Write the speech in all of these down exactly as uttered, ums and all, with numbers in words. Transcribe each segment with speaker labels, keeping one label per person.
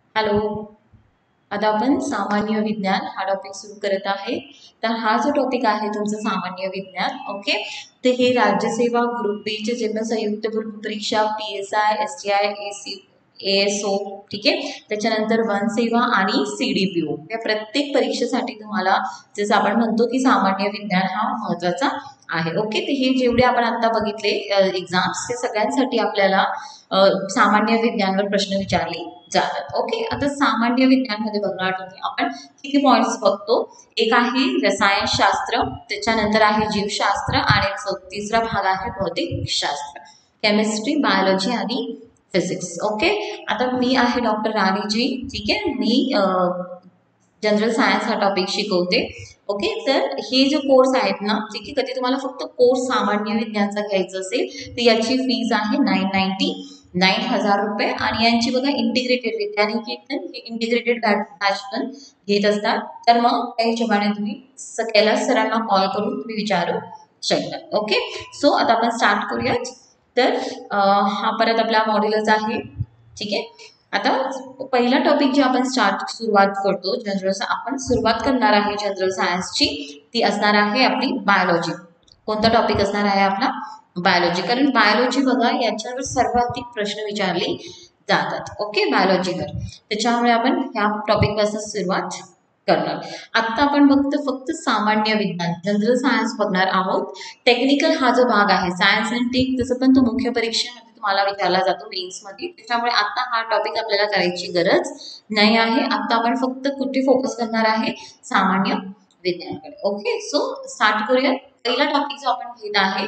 Speaker 1: Hello. आता आपण सामान्य विज्ञान हा टॉपिक सुरू करत आहे. तर हा जो टॉपिक आहे तुमचं सामान्य विज्ञान, ओके. तर हे राज्यसेवा ग्रुप बी चे जे संयुक्त पूर्व परीक्षा P S I S T I A C A S O, ठीक आहे. त्याच्यानंतर वन सेवा आणि सी डी पी ओ या प्रत्येक परीक्षेसाठी तुम्हाला जसं आपण म्हणतो की सामान्य विज्ञान हा महत्त्वाचा आहे. ओके. तर हे जेवढे आपण आता बघितले एक्झाम्स ते सगळ्यांसाठी आपल्याला अ, सामान्य विज्ञानवर प्रश्न विचारले जातात. ओके. आता सामान्य विज्ञानमध्ये बघणार तुम्ही आपण किती पॉईंट्स बघतो. एक आहे रसायनशास्त्र, त्याच्यानंतर आहे जीवशास्त्र आणि चौ- तिसरा भाग आहे भौतिकशास्त्र, केमिस्ट्री, बायोलॉजी आणि फिजिक्स. ओके. आता मी आहे डॉक्टर राणीजी, ठीक आहे. मी जनरल सायन्स हा टॉपिक शिकवते. ओके. तर हे जो कोर्स आहेत ना, ठीक आहे, कधी तुम्हाला फक्त कोर्स सामान्य विज्ञानचा घ्यायचा असेल तर याची फीज आहे नाईन नाईन्टी नाईन हजार रुपये आणि यांची बघा इंटिग्रेटेड विज्ञानिक हे इंटिग्रेटेड बॅच पण घेत असतात. तर मग त्या हिशोबाने तुम्ही स- कैलास सरांना कॉल करून तुम्ही विचारू शकता. ओके. सो आता आपण स्टार्ट करूयात. तर अं, हा परत आपला मॉड्यूलच आहे, ठीक आहे. आता पहिला टॉपिक जे आपण स्टार्ट सुरुवात करतो जनरल, आपण सुरुवात करणार आहे जनरल सायन्सची, ती असणार आहे आपली बायोलॉजी. कोणता टॉपिक असणार आहे आपला? बायोलॉजी. कारण बायोलॉजी बघा याच्यावर सर्वाधिक प्रश्न विचारले जातात. ओके. बायोलॉजीवर, त्याच्यामुळे आपण ह्या टॉपिक पासून सुरुवात करणार. आता आपण फक्त फक्त सामान्य विज्ञान जनरल सायन्स बघणार आहोत. टेक्निकल हा जो भाग आहे सायन्स अँड टेक, तसं पण तो मुख्य परीक्षेमध्ये तुम्हाला विचारला जातो मेन्स मध्ये, त्याच्यामुळे आता हा टॉपिक आपल्याला करायची गरज नाही आहे. आता आपण फक्त कुठे फोकस करणार आहे? सामान्य विज्ञानाकडे. ओके. सो स्टार्ट करूया. पहिला टॉपिक जो आपण घेत आहे,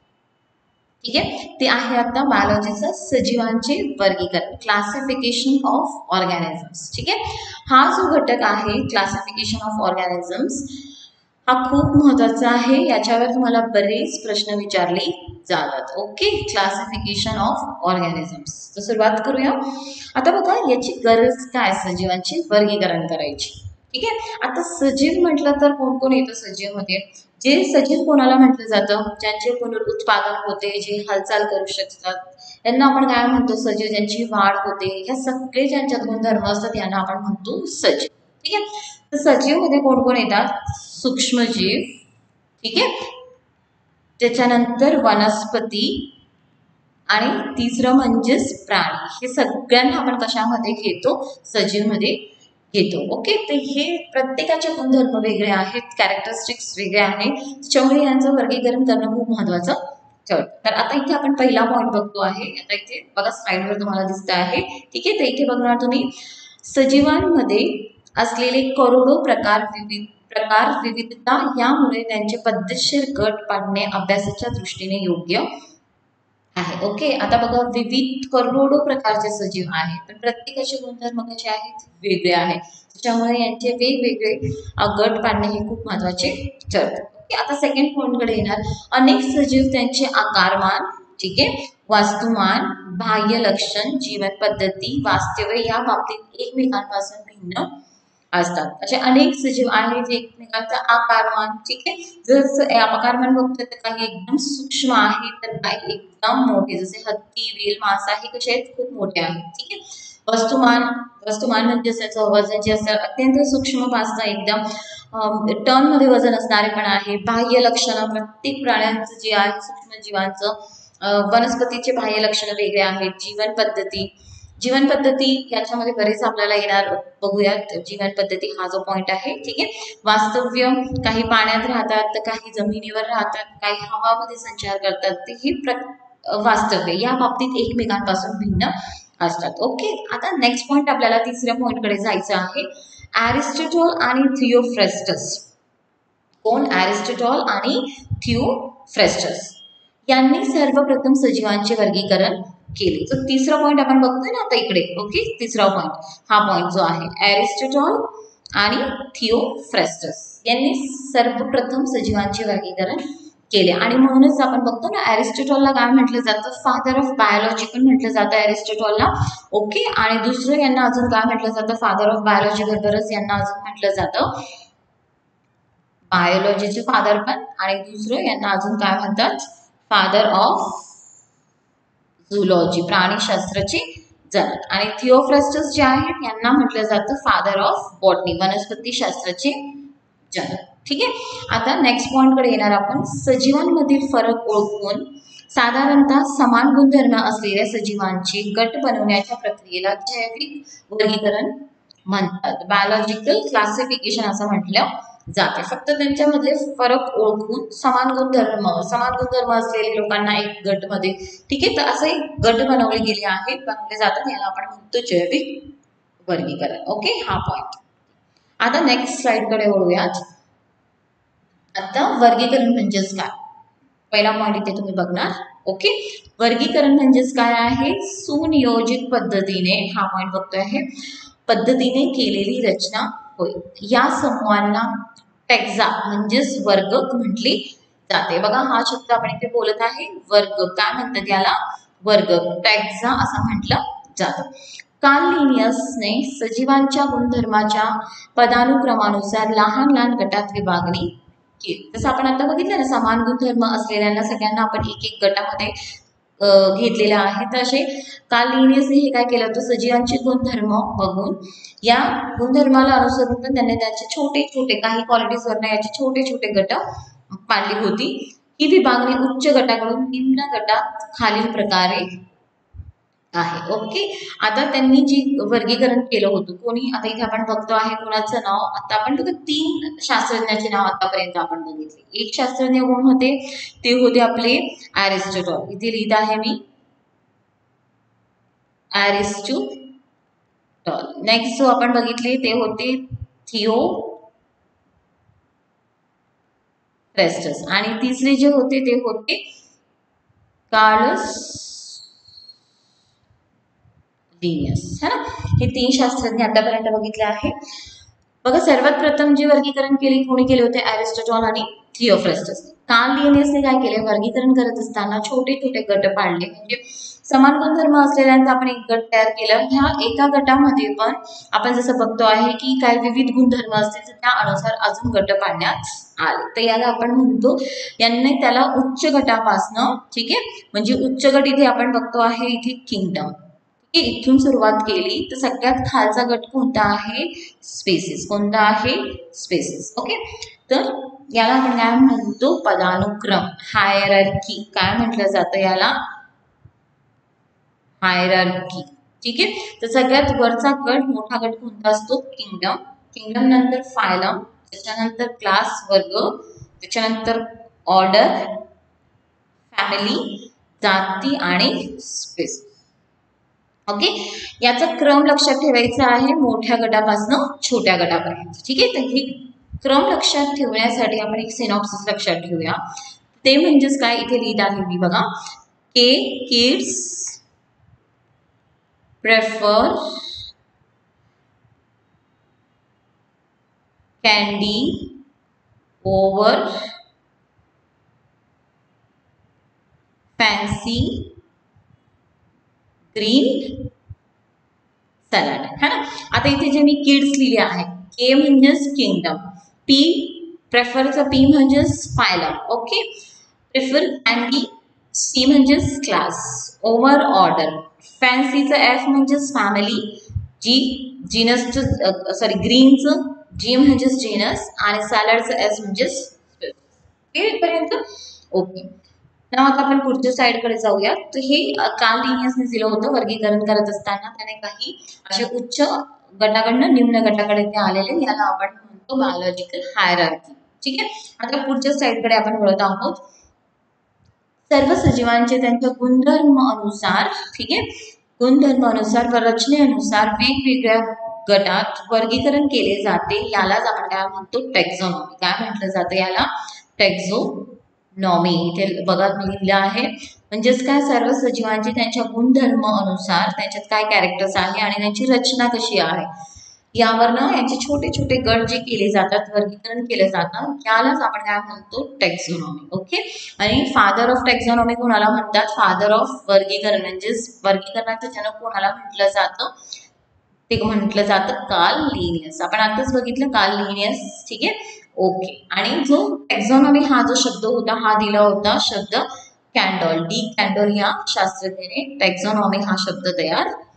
Speaker 1: ठीक आहे, ते आहे आता बायोलॉजीचं सजीवांचे वर्गीकरण, क्लासिफिकेशन ऑफ ऑर्गॅनिझम्स. ठीक आहे. हा जो घटक आहे क्लासिफिकेशन ऑफ ऑर्गॅनिझम्स हा खूप महत्वाचा आहे. याच्यावर तुम्हाला बरेच प्रश्न विचारले जातात. ओके. Classification of organisms. तर सुरुवात करूया. आता बघा याची गरज काय, सजीवांचे वर्गीकरण करायची. ठीक आहे. आता सजीव म्हटलं तर कोण कोण येतं सजीव मध्ये? जे सजीव कोणाला म्हटलं जातं? ज्यांचे पुनरुत्पादन होते, जे हालचाल करू शकतात, यांना आपण काय म्हणतो? सजीव. ज्यांची वाढ होते, ह्या सगळे ज्यांच्यात गुणधर्म असतात यांना आपण म्हणतो सजीव. ठीक आहे. तर सजीव मध्ये कोण कोण येतात? सूक्ष्मजीव, ठीक आहे, त्याच्यानंतर वनस्पती आणि तिसरं म्हणजेच प्राणी. हे सगळ्यांना आपण कशामध्ये घेतो? सजीव मध्ये घेतो. ओके. तर हे प्रत्येकाचे गुणधर्म वेगळे आहेत, कॅरेक्टरिस्टिक्स वेगळे आहेत, त्याच्यामुळे यांचं वर्गीकरण करणं खूप महत्वाचं ठरतं. तर आता इथे आपण पहिला पॉईंट बघतो आहे. आता इथे बघा स्लाइडवर तुम्हाला दिसत आहे, ठीक आहे. तर इथे बघणार तुम्ही सजीवांमध्ये असलेले करोडो प्रकार, विविध प्रकार विविधता, यामुळे त्यांचे पद्धतशीर गट पाडणे अभ्यासाच्या दृष्टीने योग्य आहे. ओके. आता बघा विविध करोडो प्रकारचे सजीव आहेत, पण प्रत्येकाचे गुणधर्म कसे आहेत? वेगळे आहेत. त्याच्यामुळे यांचे वेगवेगळे अ, गट पाडणे हे खूप महत्वाचे ठरते. ओके. आता सेकंड पॉइंट कडे येणार. अनेक सजीव त्यांचे आकारमान, ठीक आहे, वास्तुमान, बाह्य लक्षण, जीवन पद्धती, वास्तव्य या बाबतीत एकमेकांपासून भिन्न असतात. असे अनेक सजीव आहेत जे एकमेकांचा आकारमान, ठीक आहे, जर आकारमान बघतोय तर काही एकदम सूक्ष्म आहे, तर काही एकदम मोठे, जसे हत्ती, वेल, मासा हे कसे आहेत? खूप मोठे आहेत. ठीक आहे. वस्तुमान, वस्तुमान म्हणजे त्याचं वजन जे असतं अत्यंत सूक्ष्म पासून एकदम टन मध्ये वजन असणारे पण आहे. बाह्य लक्षणं, प्रत्येक प्राण्यांचं जे आहे सूक्ष्म जीवांचं, अं, वनस्पतीचे बाह्य लक्षणं वेगळे आहेत. जीवन पद्धती, जीवन पद्धती याच्यामध्ये बरेच आपल्याला येणार, बघूयात. जीवन पद्धती हा जो पॉइंट आहे, ठीक आहे. वास्तव्य, काही पाण्यात राहतात तर काही जमिनीवर राहतात, काही हवामध्ये संचार करतात, ते ही प्र वास्तव्य या बाबतीत एकमेकांपासून भिन्न असतात. ओके. आता नेक्स्ट पॉइंट आपल्याला तिसऱ्या पॉइंट कडे जायचं आहे. एरिस्टॉटल आणि थिओफ्रेस्टस. कोण? एरिस्टॉटल आणि थिओफ्रेस्टस यांनी सर्वप्रथम सजीवांचे वर्गीकरण केले. तर तिसरा पॉइंट आपण बघतोय ना आता इकडे. ओके. तिसरा पॉइंट हा पॉइंट जो आहे एरिस्टॉटल आणि थिओफ्रेस्टस यांनी सर्वप्रथम सजीवांचे वर्गीकरण केले. आणि म्हणूनच आपण बघतो ना एरिस्टॉटलला काय म्हटलं जातं? फादर ऑफ बायोलॉजी पण म्हटलं जातं एरिस्टॉटलला. ओके. आणि दुसरं यांना अजून काय म्हटलं जातं? फादर ऑफ बायोलॉजी बरोबरच यांना अजून म्हटलं जातं बायोलॉजीचे फादर पण, आणि दुसरं यांना अजून काय म्हणतात? फादर ऑफ झुलॉजी, प्राणीशास्त्राचे जनक. आणि थिओफ्रास्टस जे आहेत यांना म्हटलं जातं फादर ऑफ बॉटनी, वनस्पती शास्त्राचे जनक. ठीक आहे. आता नेक्स्ट पॉइंट कडे येणार आपण. सजीवांमधील फरक ओळखून साधारणतः समान गुणधर्म असलेल्या सजीवांचे गट बनवण्याच्या प्रक्रियेला जैविक वर्गीकरण म्हणतात. बायोलॉजिकल क्लासिफिकेशन असं म्हटलं जाते. फक्त त्यांच्यामधले फरक ओळखून समान गुणधर्म समान गुणधर्म असलेल्या लोकांना एक गट मध्ये, ठीक आहे, तर असे एक गट बनवले गेले आहेत, बनवले जातात. याला आपण म्हणतो जैविक वर्गीकरण. ओके, हा पॉइंट. आता नेक्स्ट स्लाइड कडे वळूयात. आता वर्गीकरण म्हणजेच काय, पहिला पॉइंट इथे तुम्ही बघणार. ओके, वर्गीकरण म्हणजेच काय आहे, सुनियोजित पद्धतीने, हा पॉइंट बघतोय आहे, पद्धतीने केलेली रचना होय. या समूहांना टॅक्सा म्हणजेच वर्ग म्हटले जाते. बघा हा शब्द आपण इथे बोलत आहे, वर्ग. काय म्हणतात याला, वर्ग, टॅक्सा असं म्हटलं जातं. कार्ल लिनियसने सजीवांच्या गुणधर्माच्या पदानुक्रमानुसार लहान लहान गटात विभागणी केली. जसं आपण आता बघितलं ना, समान गुणधर्म असलेल्यांना सगळ्यांना आपण एक एक गटामध्ये घेतलेला आहे. तसे कार्ल लिनियसने हे काय केलं होतं, सजीवांचे गुणधर्म बघून या गुणधर्माला अनुसरून पण त्यांनी त्याचे छोटे छोटे काही क्वालिटीज वरनं याचे छोटे छोटे गट पाडली होती. ही विभागणी उच्च गटाकडून निम्न गटात खालील प्रकारे आहे. ओके, आता त्यांनी जी वर्गीकरण केलं होतं, कोणी, आता इथे आपण बघतो आहे कोणाचं नाव, आता आपण बघा तीन शास्त्रज्ञांचे नाव आतापर्यंत आपण बघितले. एक शास्त्रज्ञ कोण होते, ते होते आपले अरिस्टॉटल. इथे लिहित आहे मी अरिस्टॉटल. नेक्स्ट जो आपण बघितले ते होते थिओफ्रास्टस. आणि तिसरे जे होते ते होते कार्ल लिनियस. है ना, हे तीन शास्त्रज्ञ आतापर्यंत बघितले आहे. बघा सर्वात प्रथम जे वर्गीकरण केले कोणी केले होते, अरिस्टॉटल आणि थिओफ्रास्टस. कार्ल लिनियसने काय केले, वर्गीकरण करत असताना छोटे छोटे गट पाडले. म्हणजे समान गुणधर्म असलेल्यांचा आपण एक गट तयार केला. ह्या एका गटामध्ये पण आपण जसं बघतो आहे की काय विविध गुणधर्म असतील तर त्या अनुसार अजून गट पाडण्यात आले. तर याला आपण म्हणतो, यांनी त्याला उच्च गटापासनं, ठीक आहे, म्हणजे उच्च गट इथे आपण बघतो आहे इथे किंगडम, इथून सुरुवात केली तर सगळ्यात खालचा गट कोणता आहे, स्पेसिस. कोणता आहे, स्पेसिस. ओके, तर याला आपण काय म्हणतो, पदानुक्रम, हायरार्की. काय म्हटलं जातं याला, हायरार्की. ठीक आहे, तर सगळ्यात वरचा गट मोठा गट कोणता असतो, किंगडम. किंगडम नंतर फायलम, त्याच्यानंतर क्लास, वर्ग, त्याच्यानंतर ऑर्डर, फॅमिली, जाती आणि स्पेसिस. ओके, याचा क्रम लक्षात ठेवायचा आहे मोठ्या गटापासून छोट्या गटापर्यंत. ठीक आहे, तर हे क्रम लक्षात ठेवण्यासाठी आपण एक सिनॉप्सिस लक्षात ठेवूया. ते म्हणजेच काय, इथे लिहित आहे मी बघा, K kids prefer candy over fancy green salad. है ना, आता इथे जे मी किड्स लिहिले आहे, के म्हणजेच किंगडम, पी प्रेफरचा पी म्हणजेच phylum. Okay, prefer candy, C म्हणजेच क्लास, ओव्हर ऑर्डर, फॅन्सीचं एफ म्हणजेच फॅमिली, जी जीनसचं सॉरी ग्रीनचं जी म्हणजेच जीनस, आणि सॅलडचं एस म्हणजेच पर्यंत. ओके, आता आपण पुढच्या साईडकडे जाऊया. तर हे कार्ल लिनियसने दिलं होतं वर्गीकरण करत असताना. त्याने काही असे उच्च गटाकडनं निम्न गटाकडे ते आलेले, याला आपण म्हणतो बायोलॉजिकल हायरार्की. ठीक आहे, आता पुढच्या साईडकडे आपण वळत आहोत. सर्व सजीवांचे त्यांच्या गुणधर्म अनुसार, ठीक आहे, गुणधर्म अनुसार व रचनेनुसार वेगवेगळ्या गटात वर्गीकरण केले जाते. यालाच आपण काय म्हणतो, टॅक्झॉनॉमी. काय म्हटलं जातं याला, टॅक्झॉनॉमी. इथे बघा मी लिहिलं आहे, म्हणजेच काय, सर्व सजीवांचे त्यांच्या गुणधर्म अनुसार त्यांच्यात काय कॅरेक्टर्स आहे आणि त्यांची रचना कशी आहे यावरनं यांचे छोटे छोटे गट जे केले जातात, वर्गीकरण केले जातं, यालाच आपण काय म्हणतो, टॅक्झॉनॉमी. ओके, आणि फादर ऑफ टॅक्झॉनॉमी कोणाला म्हणतात, फादर ऑफ वर्गीकरण, म्हणजेच वर्गीकरणाचं जनक कोणाला म्हटलं जातं, ते म्हटलं जातं कार्ल लिनियस. आपण आताच बघितलं कार्ल लिनियस. ठीक आहे, ओके, आणि जो टॅक्झॉनॉमी हा जो शब्द होता, हा दिला होता शब्द कॅन्डॉल, डी कॅन्डॉल या शास्त्रज्ञाने टॅक्झॉनॉमी हा शब्द तयार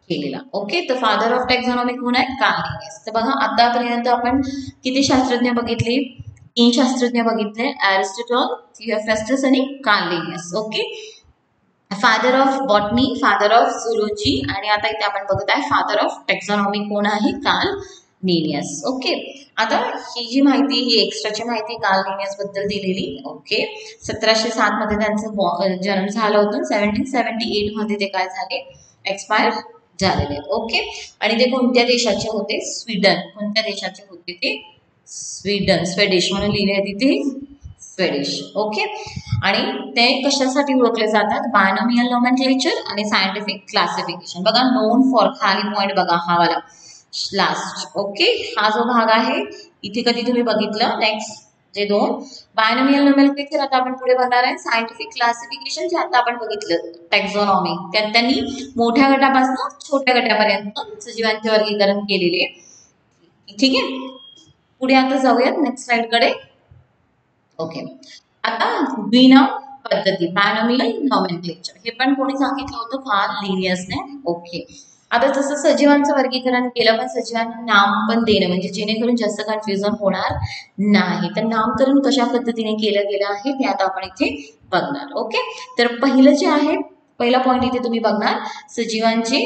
Speaker 1: केलेला. ओके, तर फादर ऑफ टॅक्झॉनॉमी कोण आहे? Carl Linnaeus. तर बघा आतापर्यंत आपण किती शास्त्रज्ञ बघितले? तीन शास्त्रज्ञ बघितले, एरिस्टॉटल, थियोफ्रास्टस आणि Carl Linnaeus. Okay, father of botany, father of zoology आणि आता इथे आपण बघत आहे फादर ऑफ टॅक्झॉनॉमी कोण आहे? Carl Linnaeus. ओके, आता ही जी माहिती, ही एक्स्ट्राची माहिती कार्ल लिनियस बद्दल दिलेली. ओके, सतराशे सात मध्ये त्यांचा जन्म झाला होता, सेव्हन्टीन सेव्हन्टी एट मध्ये ते काय झाले? एक्सपायर झालेले. ओके, आणि ते कोणत्या देशाचे होते? स्वीडन. कोणत्या देशाचे होते ते? स्वीडन. स्वीडिश म्हणून लिहिले आहे तिथे स्वीडिश. ओके, आणि ते कशासाठी ओळखले जातात? बायनॉमियल नोमेनक्लेचर आणि सायंटिफिक क्लासिफिकेशन. बघा नोन फॉर, खाली पॉइंट बघा हा वाला लास्ट. ओके, हा जो भाग आहे इथे कधी तुम्ही बघितलं? नेक्स्ट जे दोन बायनॉमियल नोमेनक्लेचर आता आपण पुढे बघणार आहे. सायंटिफिक क्लासिफिकेशन जे आता आपण बघितलं टॅक्झॉनॉमी, त्यात त्यांनी मोठ्या गटापासून छोट्या गटापर्यंत सजीवांचे वर्गीकरण केलेले. ठीक आहे, पुढे आता जाऊयात नेक्स्ट स्लाइड कडे. ओके, आता द्विनाम पद्धती, बायनॉमियल नोमेनक्लेचर, हे पण कोणी सांगितलं होतं? कार्ल लिनियसने. ओके, आता जसं सजीवांचं वर्गीकरण केलं, पण सजीवांना नाम पण देणं, म्हणजे जेणेकरून जास्त कन्फ्युजन होणार नाही. तर नामकरण कशा पद्धतीने केलं गेलं आहे ते आता आपण इथे बघणार. ओके, तर पहिलं जे आहे, पहिला पॉइंट इथे तुम्ही बघणार, सजीवांची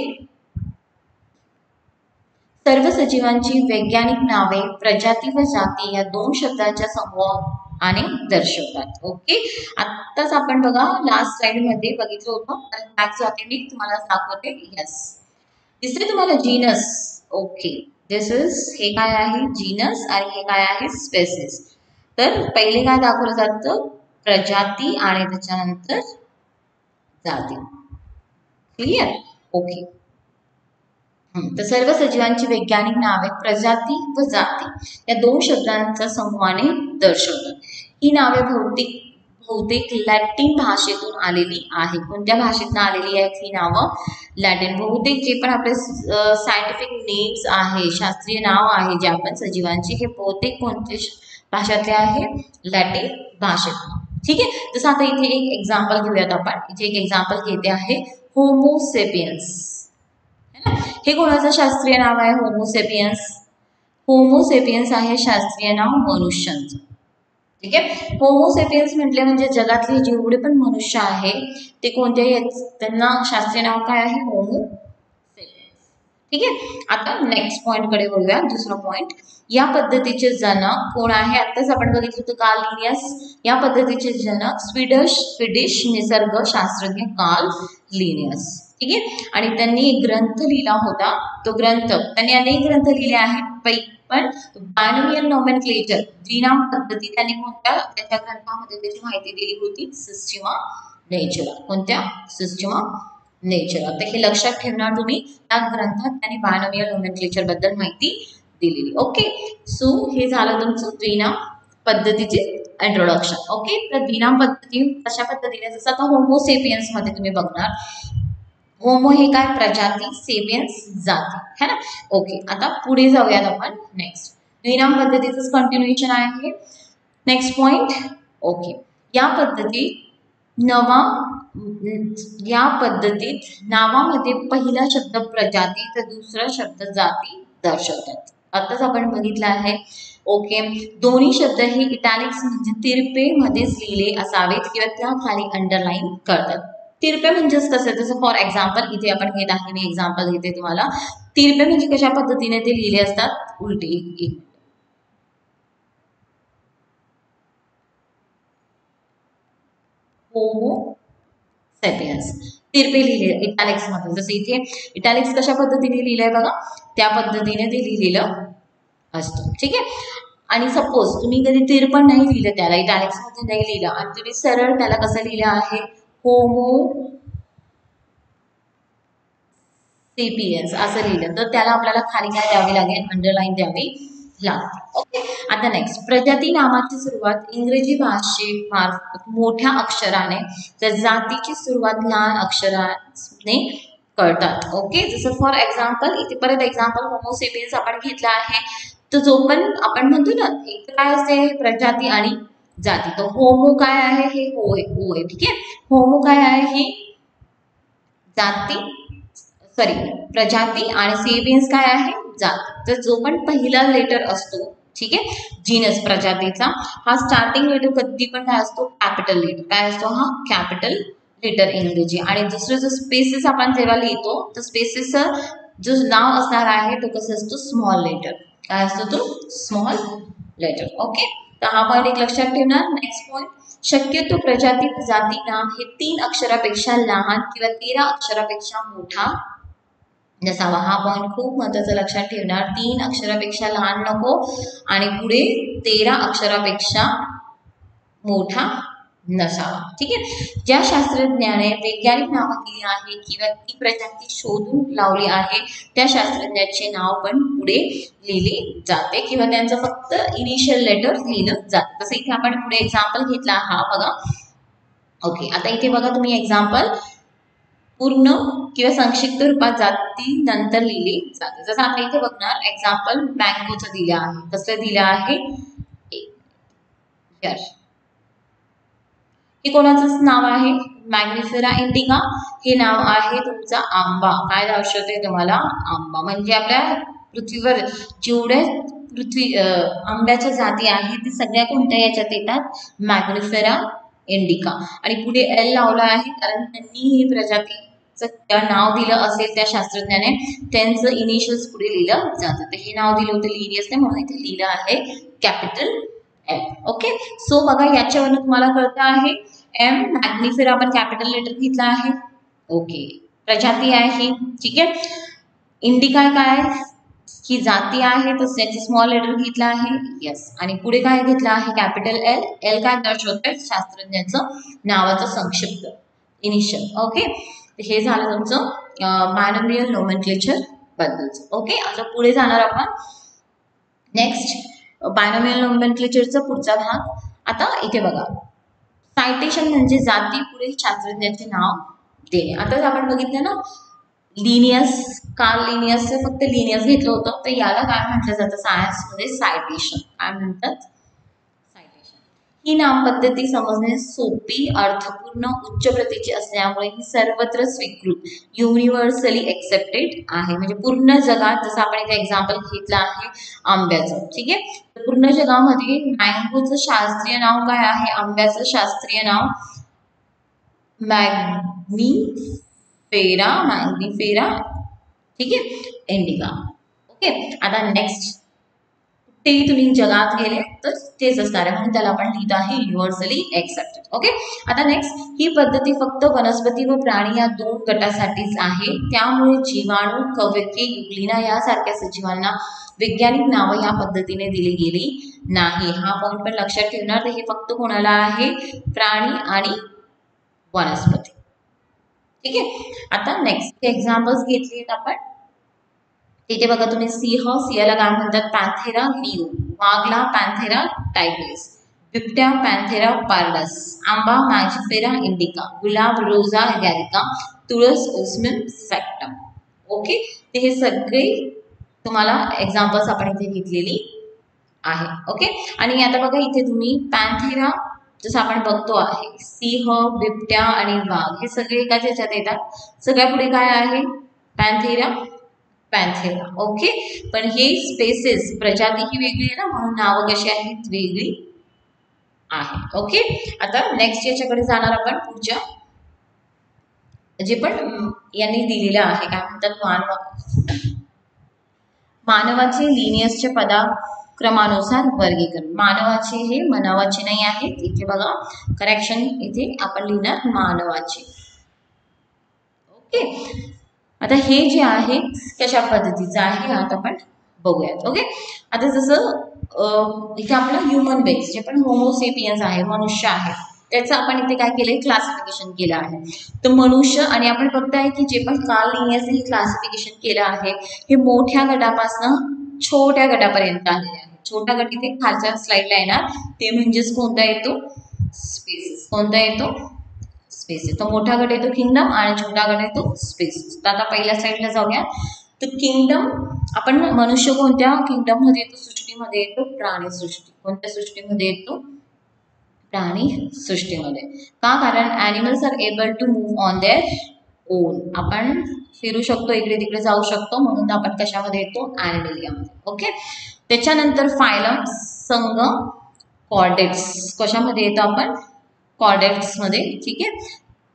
Speaker 1: सर्व सजीवांची वैज्ञानिक नावे प्रजाती व जाती या दोन शब्दांच्या समूहाने दर्शवतात. ओके, आत्ताच आपण बघा लास्ट स्लाइड मध्ये बघितलं होतं, बॅक जाते मी तुम्हाला दाखवते. यस, दिसते तुम्हाला जीनस. ओके, दिस इज, हे काय आहे? जीनस, आणि हे काय आहे? स्पेसिस. तर पहिले काय दाखवलं जातं? प्रजाती आणि त्याच्यानंतर जाती. क्लिअर? ओके, तर सर्व सजीवांची वैज्ञानिक नावे प्रजाती व जाती या दोन शब्दांच्या समूहाने दर्शवतात. ही नावे बहुतेक बहुतेक लॅटिन भाषेतून आलेली आहे. कोणत्या भाषेतून आलेली आहेत ही नावं? लॅटिन. बहुतेक जे पण आपले सायंटिफिक नेम्स आहे, शास्त्रीय नाव आहे जे आपण सजीवांची, हे बहुतेक कोणत्या भाषेतले आहे? लॅटिन भाषेतून. ठीक आहे, जसं आता इथे एक एक्झाम्पल घेऊयात आपण. इथे एक एक्झाम्पल घेते आहे, होमोसेपियन्स. हे कोणाचं शास्त्रीय नाव आहे? होमोसेपियन्स. होमोसेपियन्स आहे शास्त्रीय नाव मनुष्यांचं. ठीक आहे, होमोसेपियन्स म्हटले म्हणजे जगातले जेवढे पण मनुष्य आहे ते कोणत्याही, त्यांना शास्त्रीय नाव काय आहे? होमोसेपियन्स. ठीक आहे, आता नेक्स्ट पॉइंट कडे बोलूया. दुसरा पॉइंट, या पद्धतीचे जनक कोण आहे? आताच आपण बघितलं होतं कार्ल लिनियस. या पद्धतीचे जनक स्वीडिश स्वीडिश निसर्ग शास्त्रज्ञ कार्ल लिनियस. ठीक आहे, आणि त्यांनी एक ग्रंथ लिहिला होता. तो ग्रंथ, त्यांनी अनेक ग्रंथ लिहिले आहेत, पण बायनॉमियल नोमेनक्लेचर, द्विनाम पद्धती, त्यांनी कोणत्या त्याच्या ग्रंथामध्ये त्याची माहिती दिली होती? Systema Naturae. कोणत्या? Systema Naturae. तर हे लक्षात ठेवणार तुम्ही, त्या ग्रंथात त्यांनी बायनॉमियल नोमेनक्लेचर बद्दल माहिती दिलेली. ओके, सो हे झालं तुमचं द्विनाम पद्धतीचे इंट्रोडक्शन. ओके, तर द्विनाम पद्धती कशा पद्धतीने, जसं आता होमोसेपियन्स मध्ये तुम्ही बघणार, होमो हे काय? प्रजाती, सेपियन्स जाती, है ना. ओके, आता पुढे जाऊयात आपण. नेक्स्ट द्विनाम पद्धतीचं कंटिन्युएशन आहे. Next point. ओके, या पद्धतीत नवा या पद्धतीत नावामध्ये पहिला शब्द प्रजाती तर दुसरा शब्द जाती दर्शवतात. आताच आपण बघितलं आहे. ओके, दोन्ही शब्द हे इटॅलिक्स म्हणजे तिरपे मध्येच लिहिले असावेत किंवा त्या खाली अंडरलाईन करतात. तिरपे म्हणजेच कसं, जसं फॉर एक्झाम्पल इथे आपण घेत आहे, मी एक्झाम्पल घेते तुम्हाला. तिरपे म्हणजे कशा पद्धतीने ते लिहिले असतात? उलटे. होमोसेपियन्स तिरपे लिहिले इटॅलिक्स मध्ये. जसं इथे इटॅलिक्स कशा पद्धतीने लिहिलंय बघा, त्या पद्धतीने ते लिहिलेलं असतं. ठीक आहे, आणि सपोज तुम्ही कधी तिरपण नाही लिहिलं, त्याला इटॅलिक्स मध्ये नाही लिहिलं, आणि तुम्ही सरळ त्याला कसं लिहिलं आहे? होमो सेपियन्स असं लिहिलं, तर त्याला आपल्याला खाली काय द्यावी लागेल? अंडरलाईन द्यावी लागते. ओके, आता नेक्स्ट, प्रजाती नामाची सुरुवात इंग्रजी भाषेमार्फत मोठ्या अक्षराने, तर जातीची सुरुवात लहान अक्षराने करतात. ओके, जसं फॉर एक्झाम्पल इथे परत एक्झाम्पल होमोसेपियन्स आपण घेतला आहे. तर जो पण आपण म्हणतो ना, एक काय असते? प्रजाती आणि जाती. तर होमो काय आहे? हे हो आहे, हो आहे. ठीक आहे, होमो काय आहे? ही जाती, सॉरी प्रजाती आणि सेपियन्स काय आहे जाती. तर जो पण पहिला लेटर असतो, ठीक आहे, जीनस प्रजातीचा, हा स्टार्टिंग लेटर कधी पण काय असतो कॅपिटल लेटर, काय असतो हा कॅपिटल लेटर इंग्रजी. आणि दुसरं जो स्पेसिस आपण जेव्हा लिहितो तर स्पेसिस जो नाव असणार आहे तो कसं असतो स्मॉल लेटर, काय असतो तो स्मॉल लेटर. ओके, तर हा पॉईंट एक लक्षात ठेवणार. नेक्स्ट पॉईंट, शक्यतो प्रजाती जाती नाम हे तीन अक्षरापेक्षा लहान किंवा तेरा अक्षरापेक्षा मोठा नसावा. हा पॉईंट खूप महत्त्वाचा लक्षात ठेवणार. तीन अक्षरापेक्षा लहान नको आणि पुढे तेरा अक्षरापेक्षा मोठा नसावा. ठीक आहे. ज्या शास्त्रज्ञाने वैज्ञानिक नावं दिली आहे किंवा ती प्रजाती शोधून लावली आहे त्या शास्त्रज्ञाचे नाव पण पुढे लिहिले जाते किंवा त्यांचं फक्त इनिशियल लेटर लिहिलं जातं. तसं इथे आपण पुढे एक्झाम्पल घेतला हा बघा. ओके, आता इथे बघा तुम्ही एक्झाम्पल पूर्ण किंवा संक्षिप्त रूपात जाती नंतर लिहिली जाते. जसं आपण इथे बघणार एक्झाम्पल मँगोचं दिलं आहे. कसं दिलं आहे, हे कोणाचं नाव आहे मॅग्निफेरा इंडिका. हे नाव आहे तुमचा आंबा. काय दर्शवते तुम्हाला आंबा. म्हणजे आपल्या पृथ्वीवर जेवढ्या पृथ्वी आंब्याच्या जाती आहेत ती सगळ्या कोणत्या याच्यात येतात मॅग्निफेरा इंडिका. आणि पुढे एल लावला आहे कारण त्यांनी ही प्रजातीचं नाव दिलं असेल त्या शास्त्रज्ञाने, त्यांचं इनिशियल्स पुढे लिहिलं जातं. तर हे नाव दिलं होतं लिहिली म्हणून इथे लिहिलं आहे कॅपिटल एल. ओके, सो बघा याच्यावरून तुम्हाला कळतं आहे एम मॅग्निफेरा आपण कॅपिटल लेटर घेतला आहे. ओके, प्रजाती आहे ही, ठीक आहे. इंडिका काय ही जाती आहे तर त्याची स्मॉल लेटर घेतला आहे. यस, आणि पुढे काय घेतला आहे कॅपिटल एल. एल काय दर्शवतंय शास्त्रज्ञाचं नावाचं संक्षिप्त इनिशियल. ओके, हे झालं तुमचं बायनॉमियल नोमेनक्लेचर बद्दलचं. ओके, आता पुढे जाणार आपण नेक्स्ट बायनॉमियल नोमेनक्लेचरचा पुढचा भाग. आता इथे बघा सायटेशन म्हणजे जाती पुढे शास्त्रज्ञाचे नाव देणे. आता आपण बघितलं ना लिनियस, कार्ल लिनियसचं फक्त लिनियस घेतलं होतं, तर याला काय म्हटलं जातं सायन्समध्ये सायटेशन. काय म्हणतात सायटेशन. ही नाम पद्धती समजणे सोपी, अर्थपूर्ण, उच्च प्रतीची असल्यामुळे ही सर्वत्र स्वीकृत युनिव्हर्सली एक्सेप्टेड आहे. म्हणजे पूर्ण जगात, जसं आपण इथे एक्झाम्पल घेतलं आहे आंब्याचं, ठीक आहे, पूर्ण जगामध्ये मँगोचं शास्त्रीय नाव काय आहे, आंब्याचं शास्त्रीय नाव मॅग्निफेरा मॅग्निफेरा ठीक आहे इंडिका. ओके, आता नेक्स्ट ते तुम्ही जगात गेले तर तेच असणार आहे म्हणून त्याला आपण लिहित आहे युनिव्हर्सली एक्सेप्टेड. ओके, आता नेक्स्ट ही पद्धती फक्त वनस्पती व प्राणी या दोन गटासाठीच आहे. त्यामुळे जीवाणू, कवके, युग्लिना यासारख्या सजीवांना वैज्ञानिक नावं या पद्धतीने दिली गेली नाही. हा पॉईंट पण लक्षात ठेवणार. तर हे फक्त कोणाला आहे प्राणी आणि वनस्पती. ठीक आहे, आता नेक्स्ट एक्झाम्पल्स घेतली आहेत आपण. तिथे बघा तुम्ही सिंह, सिंहाला काय म्हणतात पॅन्थेरा लिओ, वाघला पॅन्थेरा टायग्रिस, बिबट्या पॅन्थेरा पार्डस, आंबा मॅजिफेरा इंडिका, गुलाब रोजा गॅरिका, तुळस ओस्मियम सॅक्टम. ओके, ते हे सगळे तुम्हाला एक्झाम्पल्स आपण इथे घेतलेली आहे. ओके, आणि आता बघा इथे तुम्ही पॅन्थेरा जसं आपण बघतो आहे सिंह, बिबट्या आणि वाघ हे सगळे एकाच ह्याच्यात येतात. सगळ्या पुढे काय आहे पॅन्थेरा पॅन्थेरा. ओके, पण हे स्पेसेस प्रजाती ही वेगळी आहे ना म्हणून नावं कशी आहेत वेगळी आहे. ओके, आता नेक्स्ट याच्याकडे जाणार आपण पुढच्या जे पण यांनी दिलेलं आहे काय म्हणतात मानव मानवाचे लिनियसच्या पदाक्रमानुसार वर्गीकरण. मानवाचे हे मनावाचे नाही आहेत. इथे बघा करेक्शन, इथे आपण लिहिणार मानवाचे. ओके, आता हे जे आहे कशा पद्धतीचं आहे आता आपण बघूयात. ओके, आता जसं इथे आपलं ह्युमन बेस जे पण होमोसेपियन्स आहे मनुष्य आहे त्याचं आपण इथे काय केलंय क्लासिफिकेशन केलं आहे. तर मनुष्य आणि आपण बघताय की जे पण कार्ल लिनियसने हे क्लासिफिकेशन केलं आहे हे मोठ्या गटापासून छोट्या गटापर्यंत आलेले आहे. छोटा गट इथे खालच्या स्लाइडला येणार ते म्हणजेच कोणता येतो स्पेसिस. कोणता येतो स्पेसिस. तो मोठा गट येतो किंगडम आणि छोटा गट येतो स्पेसिस. तर आता पहिल्या स्लाइडला जाऊया. तर किंगडम आपण मनुष्य कोणत्या किंगडम मध्ये येतो सृष्टीमध्ये येतो प्राणी सृष्टी. कोणत्या सृष्टीमध्ये येतो प्राणी सृष्टीमध्ये. का कारण animals are able to move on their own, आपण फिरू शकतो, इकडे तिकडे जाऊ शकतो, म्हणून आपण कशामध्ये येतो ॲनिमलियामध्ये. ओके. त्याच्यानंतर फायलम संघ कॉर्डेट्स, कशामध्ये येतो आपण कॉर्डेट्स मध्ये. ठीक आहे.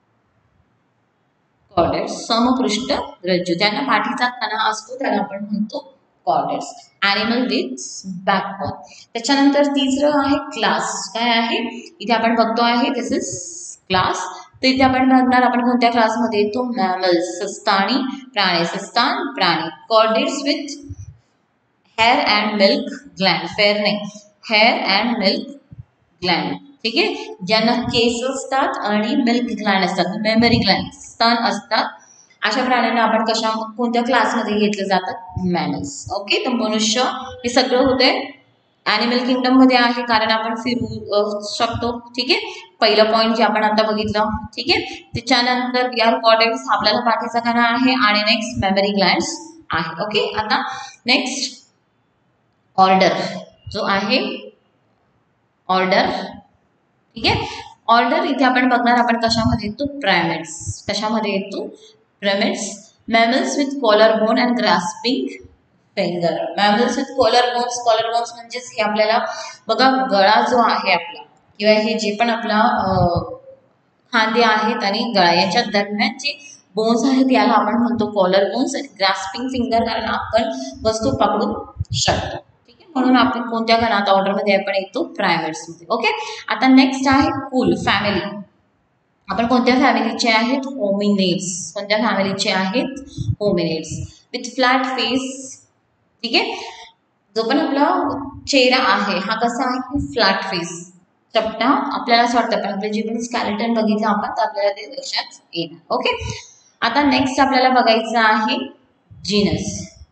Speaker 1: कॉर्डेट्स समपृष्ठ रज्जू, त्यांना पाठीचा कणा असतो त्याला आपण म्हणतो कॉर्डेट्स. Animal with backbone. त्याच्यानंतर तिसरं आहे क्लास. काय आहे इथे आपण बघतो आहे दिस इज क्लास. तर इथे आपण बघणार आपण कोणत्या क्लासमध्ये येतो मॅमल्स, सस्तनी प्राणी, सस्तान प्राणी. Chordates with hair and milk gland, fair नाही हेअर अँड मिल्क ग्लँड. ठीक आहे. ज्यांना केस असतात आणि मिल्क ग्लँड असतात, मेमरी ग्लँड स्तन असतात, अशा प्राण्यांना आपण कशा कोणत्या क्लासमध्ये घेतलं जातात मॅमल्स. ओके. तर मनुष्य हे सगळं होते ॲनिमल किंगडम मध्ये आहे कारण आपण फिरू शकतो. ठीक आहे. पहिलं पॉईंट जे आपण आता बघितलं. ठीक आहे. त्याच्यानंतर यार कॉर्डेट्स आपल्याला पाठीचा कणा आहे आणि नेक्स्ट मेमरी ग्लँड्स आहे. ओके. आता नेक्स्ट ऑर्डर जो आहे ऑर्डर. ठीक आहे. ऑर्डर इथे आपण बघणार आपण कशामध्ये येतो प्रायमेट्स, कशामध्ये येतो primates. Mammals with collar bone and grasping finger. Mammals with collar bones, collar bones म्हणजेच हे आपल्याला बघा गळा जो आहे आपला किंवा हे जे पण आपला खांदे आहेत आणि गळा याच्या दरम्यान जे बोन्स आहेत याला आपण म्हणतो कॉलर बोन्स. आणि ग्रास्पिंग फिंगर कारण आपण वस्तू पकडू शकतो. म्हणून आपण कोणत्या गणात ऑर्डरमध्ये आपण येतो प्रायमेट्समध्ये. ओके. आता नेक्स्ट आहे कुल फॅमिली. आपण कोणत्या फॅमिलीचे आहेत होमिनिड्स. कोणत्या फॅमिलीचे आहेत होमिनिड्स विथ फ्लॅट फेस. ठीक आहे. जो पण आपला चेहरा आहे हा कसा आहे फ्लॅट फेस, चपटा. आपल्याला असं वाटतं पण आपलं जे पण स्केलेटन बघितलं आपण तर आपल्याला ते लक्षात येणार. ओके. आता नेक्स्ट आपल्याला बघायचं आहे जीनस,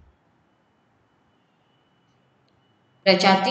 Speaker 1: प्रजाती,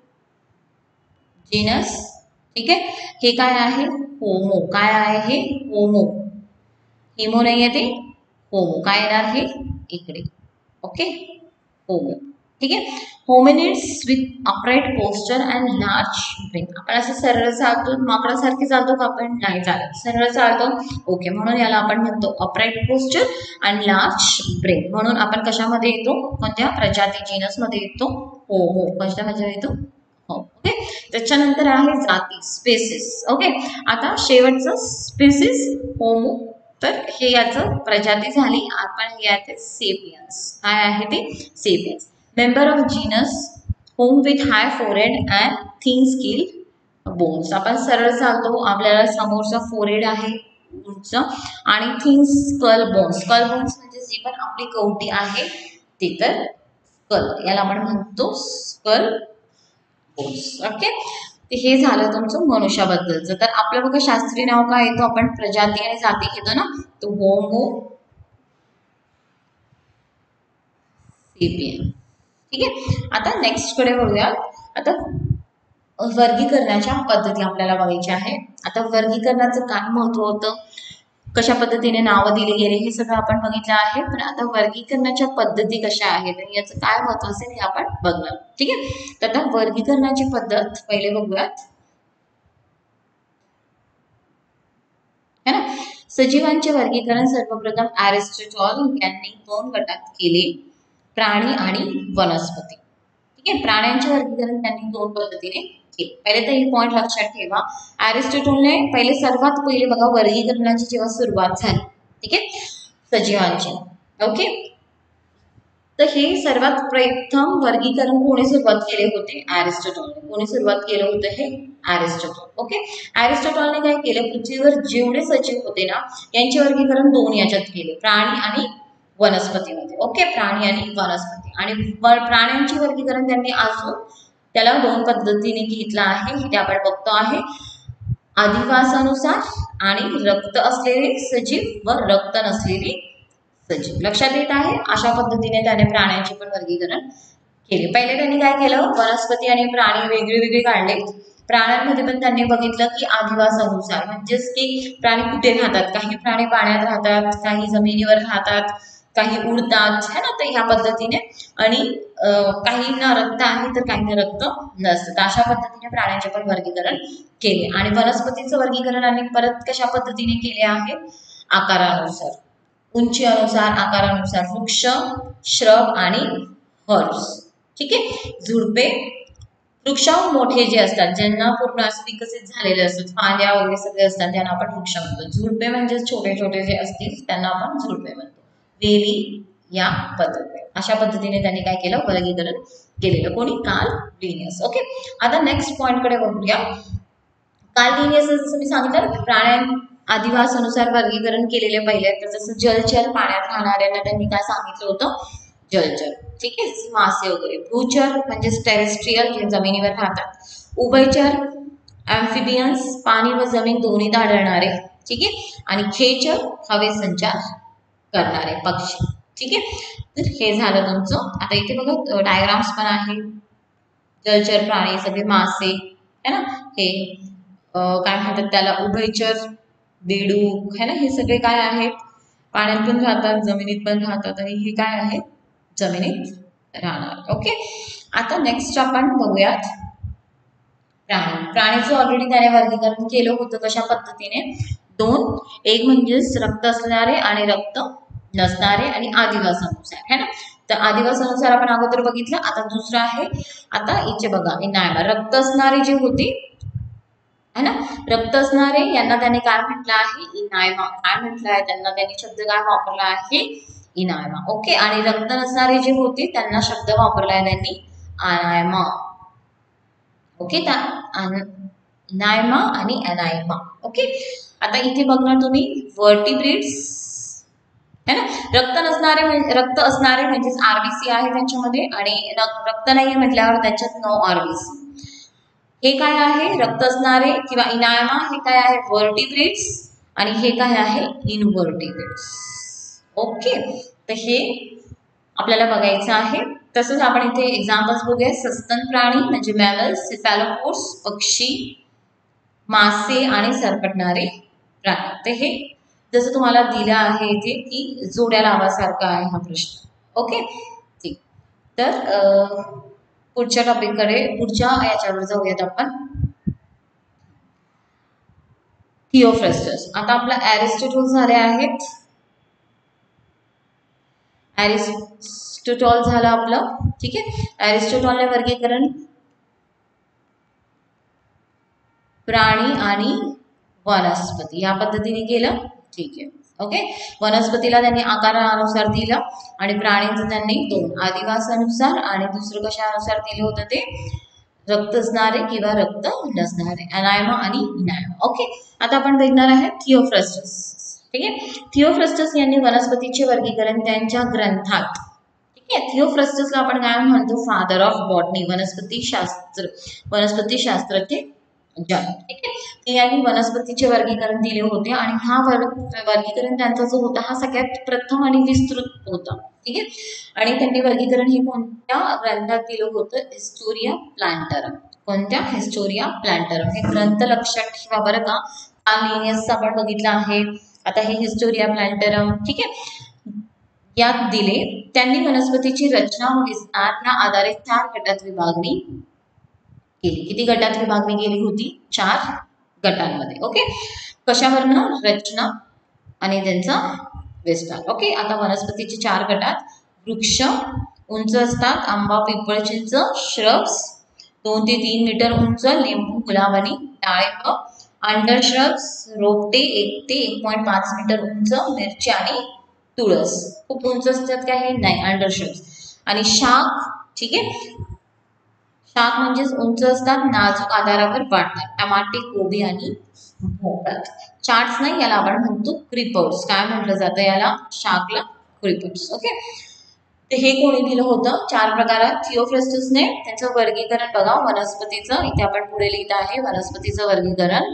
Speaker 1: जीनस. ठीक आहे. हे काय आहे होमो. काय आहे हे होमो, हिमो नाही आहे ते होमो. काय येणार हे इकडे. ओके. होमो. ठीक आहे. Hominids with upright posture and large brain. आपण असं सरळ चालतो माकडासारखे चालतो का आपण नाही चालत, सरळ चालतो. ओके. म्हणून याला आपण म्हणतो upright posture and large brain. म्हणून आपण कशामध्ये येतो कोणत्या प्रजाती जीनस मध्ये येतो हो हो कशामध्ये येतो हो. ओके. त्याच्यानंतर आहे जाती स्पेसिस. ओके. आता शेवटचं स्पेसिस होमो. तर हे याचं प्रजाती झाली. आपण यात सेपियन्स. काय आहे ते sapiens. Member of genus homo with high forehead and thin skull bones. आपण सरळ चालतो आपल्याला समोरचा फोरहेड आहे उंच आणि thin skull bones. Skull bones म्हणजे जी पण आपली कवटी आहे ते तर स्कल याला आपण म्हणतो स्कल बोन्स. ओके. हे झालं तुमचं मनुष्याबद्दलचं. तर आपलं बघा शास्त्रीय नाव काय येतो आपण प्रजाती आणि जाती घेतो ना तो होमो सेपियन. ठीक आहे. आता नेक्स्ट कडे वळूया. आता वर्गीकरणाच्या पद्धती आपल्याला बघायची आहे. आता वर्गीकरणाचं काय महत्व होतं, कशा पद्धतीने नावं दिली गेले हे सगळं आपण बघितलं आहे. पण आता वर्गीकरणाच्या पद्धती कशा आहेत आणि याचं काय महत्व असेल हे आपण बघणार. ठीक आहे. तर आता वर्गीकरणाची पद्धत पहिले बघूयात है ना. सजीवांचे वर्गीकरण सर्वप्रथम एरिस्टॉटल यांनी दोन गटात केले, प्राणी आणि वनस्पती. ठीक आहे. प्राण्यांचे वर्गीकरण त्यांनी दोन पद्धतीने केले. पहिले तर हे पॉइंट लक्षात ठेवा. एरिस्टॉटलने पहिले सर्वात पहिले बघा वर्गीकरणाची जेव्हा सुरुवात झाली ठीक आहे सजीवांची. ओके. तर हे सर्वात प्रथम वर्गीकरण कोणी सुरुवात केले होते एरिस्टॉटलने. कोणी सुरुवात केलं होतं हे एरिस्टॉटल. ओके. एरिस्टॉटलने काय केलं पृथ्वीवर जेवढे सजीव होते ना यांचे वर्गीकरण दोन याच्यात केले, प्राणी आणि वनस्पतीमध्ये. ओके. प्राणी आणि वनस्पती. आणि प्राण्यांचे वर्गीकरण त्यांनी अजून त्याला दोन पद्धतीने घेतलं आहे हे आपण बघतो आहे. अधिवासानुसार आणि रक्त असलेले सजीव व रक्त नसलेले सजीव. लक्षात येत आहे. अशा पद्धतीने त्याने प्राण्यांचे पण वर्गीकरण केले. पहिले त्यांनी काय केलं वनस्पती आणि प्राणी वेगळे वेगळे काढले. प्राण्यांमध्ये पण त्यांनी बघितलं की अधिवासानुसार म्हणजेच की प्राणी कुठे राहतात. काही प्राणी पाण्यात राहतात, काही जमिनीवर राहतात, काही उडतात है ना. तर ह्या पद्धतीने आणि काहींना रक्त आहे तर काहींना रक्त नसतं. अशा पद्धतीने प्राण्यांचे पण वर्गीकरण केले. आणि वनस्पतीचं वर्गीकरण आणि परत कशा पद्धतीने केले आहे आकारानुसार. उंची अनुसार आकारानुसार वृक्ष, श्रब आणि हर्ब्स. ठीक आहे. झुडपे वृक्ष मोठे जे असतात ज्यांना पूर्ण असं विकसित झालेले असतात फांद्या वगैरे सगळे असतात त्यांना आपण वृक्ष म्हणतो. झुडपे म्हणजे छोटे छोटे जे असतील त्यांना आपण झुडपे म्हणतो. वेली या पद्धतीने अशा पद्धतीने त्यांनी काय केलं वर्गीकरण केलेलं. कोणी? Carl Linnaeus. ओके. आता नेक्स्ट पॉइंट कडे बघूया. कार्ल लिनियस जसं मी सांगितलं प्राण्या आदिवासानुसार वर्गीकरण केलेले पहिले तर जसं जलचर पाण्यात राहणाऱ्यांना त्यांनी काय सांगितलं होतं? जलचर. ठीक आहे. मासे वगैरे. भूचर म्हणजे टेरेस्ट्रियल जे जमिनीवर राहतात. उभयचर ॲम्फिबियन्स पाणी व जमीन दोन्हीत आढळणारे. ठीक आहे. आणि खेचर हवेत संचार करणारे पक्षी. ठीक आहे. तर हे झालं तुमचं. आता इथे बघा डायग्राम्स पण आहे. जलचर प्राणी सगळे मासे है ना हे काय म्हणतात त्याला उभयचर बेडूक है ना हे सगळे काय आहेत पाण्यात पण राहतात जमिनीत पण राहतात आणि हे काय आहेत जमिनीत राहणार. ओके. आता नेक्स्ट आपण बघूयात प्राणी. प्राणीचं ऑलरेडी त्याने वर्गीकरण केलं होतं कशा पद्धतीने दोन. एक म्हणजे रक्त असणारे आणि रक्त नसणारे आणि आदिवासानुसार है ना. तर आदिवासानुसार आपण अगोदर बघितलं. आता दुसरं आहे आता इथे बघा इनायमा रक्त असणारे जे होते है ना रक्त असणारे यांना त्याने काय म्हटलं आहे इनायमा. काय म्हटलं आहे त्यांना त्यांनी शब्द काय वापरला आहे इनायमा. ओके. आणि रक्त नसणारे जे होते त्यांना शब्द वापरला आहे त्यांनी अनायमा. ओके. इनायमा आणि अनायमा. ओके. आता इथे बघणार तुम्ही वर्टिब्रेट्स है ना. रक्त नसणारे रक्त असणारे म्हणजेच आरबीसी आहे त्यांच्यामध्ये आणि रक्त नाही म्हटल्यावर त्याच्यात नो आरबीसी. हे काय आहे रक्त असणारे किंवा इनायमा हे काय आहे वर्टिब्रेट्स आणि हे काय आहे इनवर्टिब्रेट्स. ओके. तर हे आपल्याला बघायचं आहे. तसंच आपण इथे एक्झाम्पल्स बघूया. सस्तन प्राणी म्हणजे मॅमल्स, सेफॅलोपोड्स पक्षी, मासे आणि सरपटणारे प्राणी. तर हे जसं तुम्हाला दिलं आहे इथे की जोड्या लावासारखा आहे हा प्रश्न. ओके. ठीक. तर पुढच्या टॉपिककडे पुढच्या याच्यावर जाऊयात आपण. थिओफ्रेस्टस. आता आपला ॲरिस्टॉटल झाले आहेत. ॲरिस्टॉटल झालं आपलं. ठीक आहे. ॲरिस्टॉटलने वर्गीकरण प्राणी आणि वनस्पती या पद्धतीने केलं. ठीक आहे. ओके. वनस्पतीला त्यांनी आकारानुसार दिलं आणि प्राणींचं त्यांनी दोन आदिवासानुसार आणि दुसरं कशानुसार दिलं होतं ते रक्त असणारे किंवा रक्त नसणारे अनायमा आणि इनायमा. ओके. आता आपण बघणार आहे थिओफ्रेस्टस. ठीक आहे. थिओफ्रेस्टस यांनी वनस्पतीचे वर्गीकरण त्यांच्या ग्रंथात. ठीक आहे. थिओफ्रेस्टसला आपण काय म्हणतो फादर ऑफ बॉटनी वनस्पती शास्त्र वनस्पती शास्त्राचे जनक. ठीक आहे. ते यांनी वनस्पतीचे वर्गीकरण दिले होते आणि हा वर्ग वर्गीकरण त्यांचा जो होता हा सगळ्यात प्रथम आणि विस्तृत होता. ठीक आहे. आणि त्यांनी वर्गीकरण हे कोणत्या ग्रंथात दिलं होतं हिस्टोरिया प्लांटरम. कोणत्या हिस्टोरिया प्लांटरम हे ग्रंथ लक्षात ठेवा बरं का. कार्ल लिनियस आपण बघितलं आहे. आता हे हिस्टोरिया प्लांटरम. ठीक आहे. यात दिले. त्यांनी वनस्पतीची रचना व विस्तार या आधारे चार गटात विभागणी केली. किती गटात विभागणी केली होती? चार गटांमध्ये. ओके. कशावरनं? रचना आणि त्यांचा विस्तार. ओके. आता वनस्पतीचे चार गटात वृक्ष उंच असतात आंबा पिंपळ चिंच, श्रब्स दोन ते तीन मीटर उंच, लिंबू गुलाब आणि डाळिंब, अंडर श्रब्स रोपटे एक ते एक पॉईंट पाच मीटर उंच, मिरची आणि तुळस खूप उंच असतात काय हे नाही अंडर श्रब्स. आणि शाख. ठीक आहे. शाख म्हणजेच उंच असतात नाजूक आधारावर वाढतात टमाटे कोबी आणि भोपळा. चार्ट्स नाही याला आपण म्हणतो क्रिपर्स. काय म्हटलं जातं याला शाखला क्रिपर्स. ओके. तर हे कोणी दिलं होतं चार प्रकारात थिओफ्रेस्टसने. त्यांचं वर्गीकरण बघा वनस्पतीचं इथे आपण पुढे लिहित आहे. वनस्पतीचं वर्गीकरण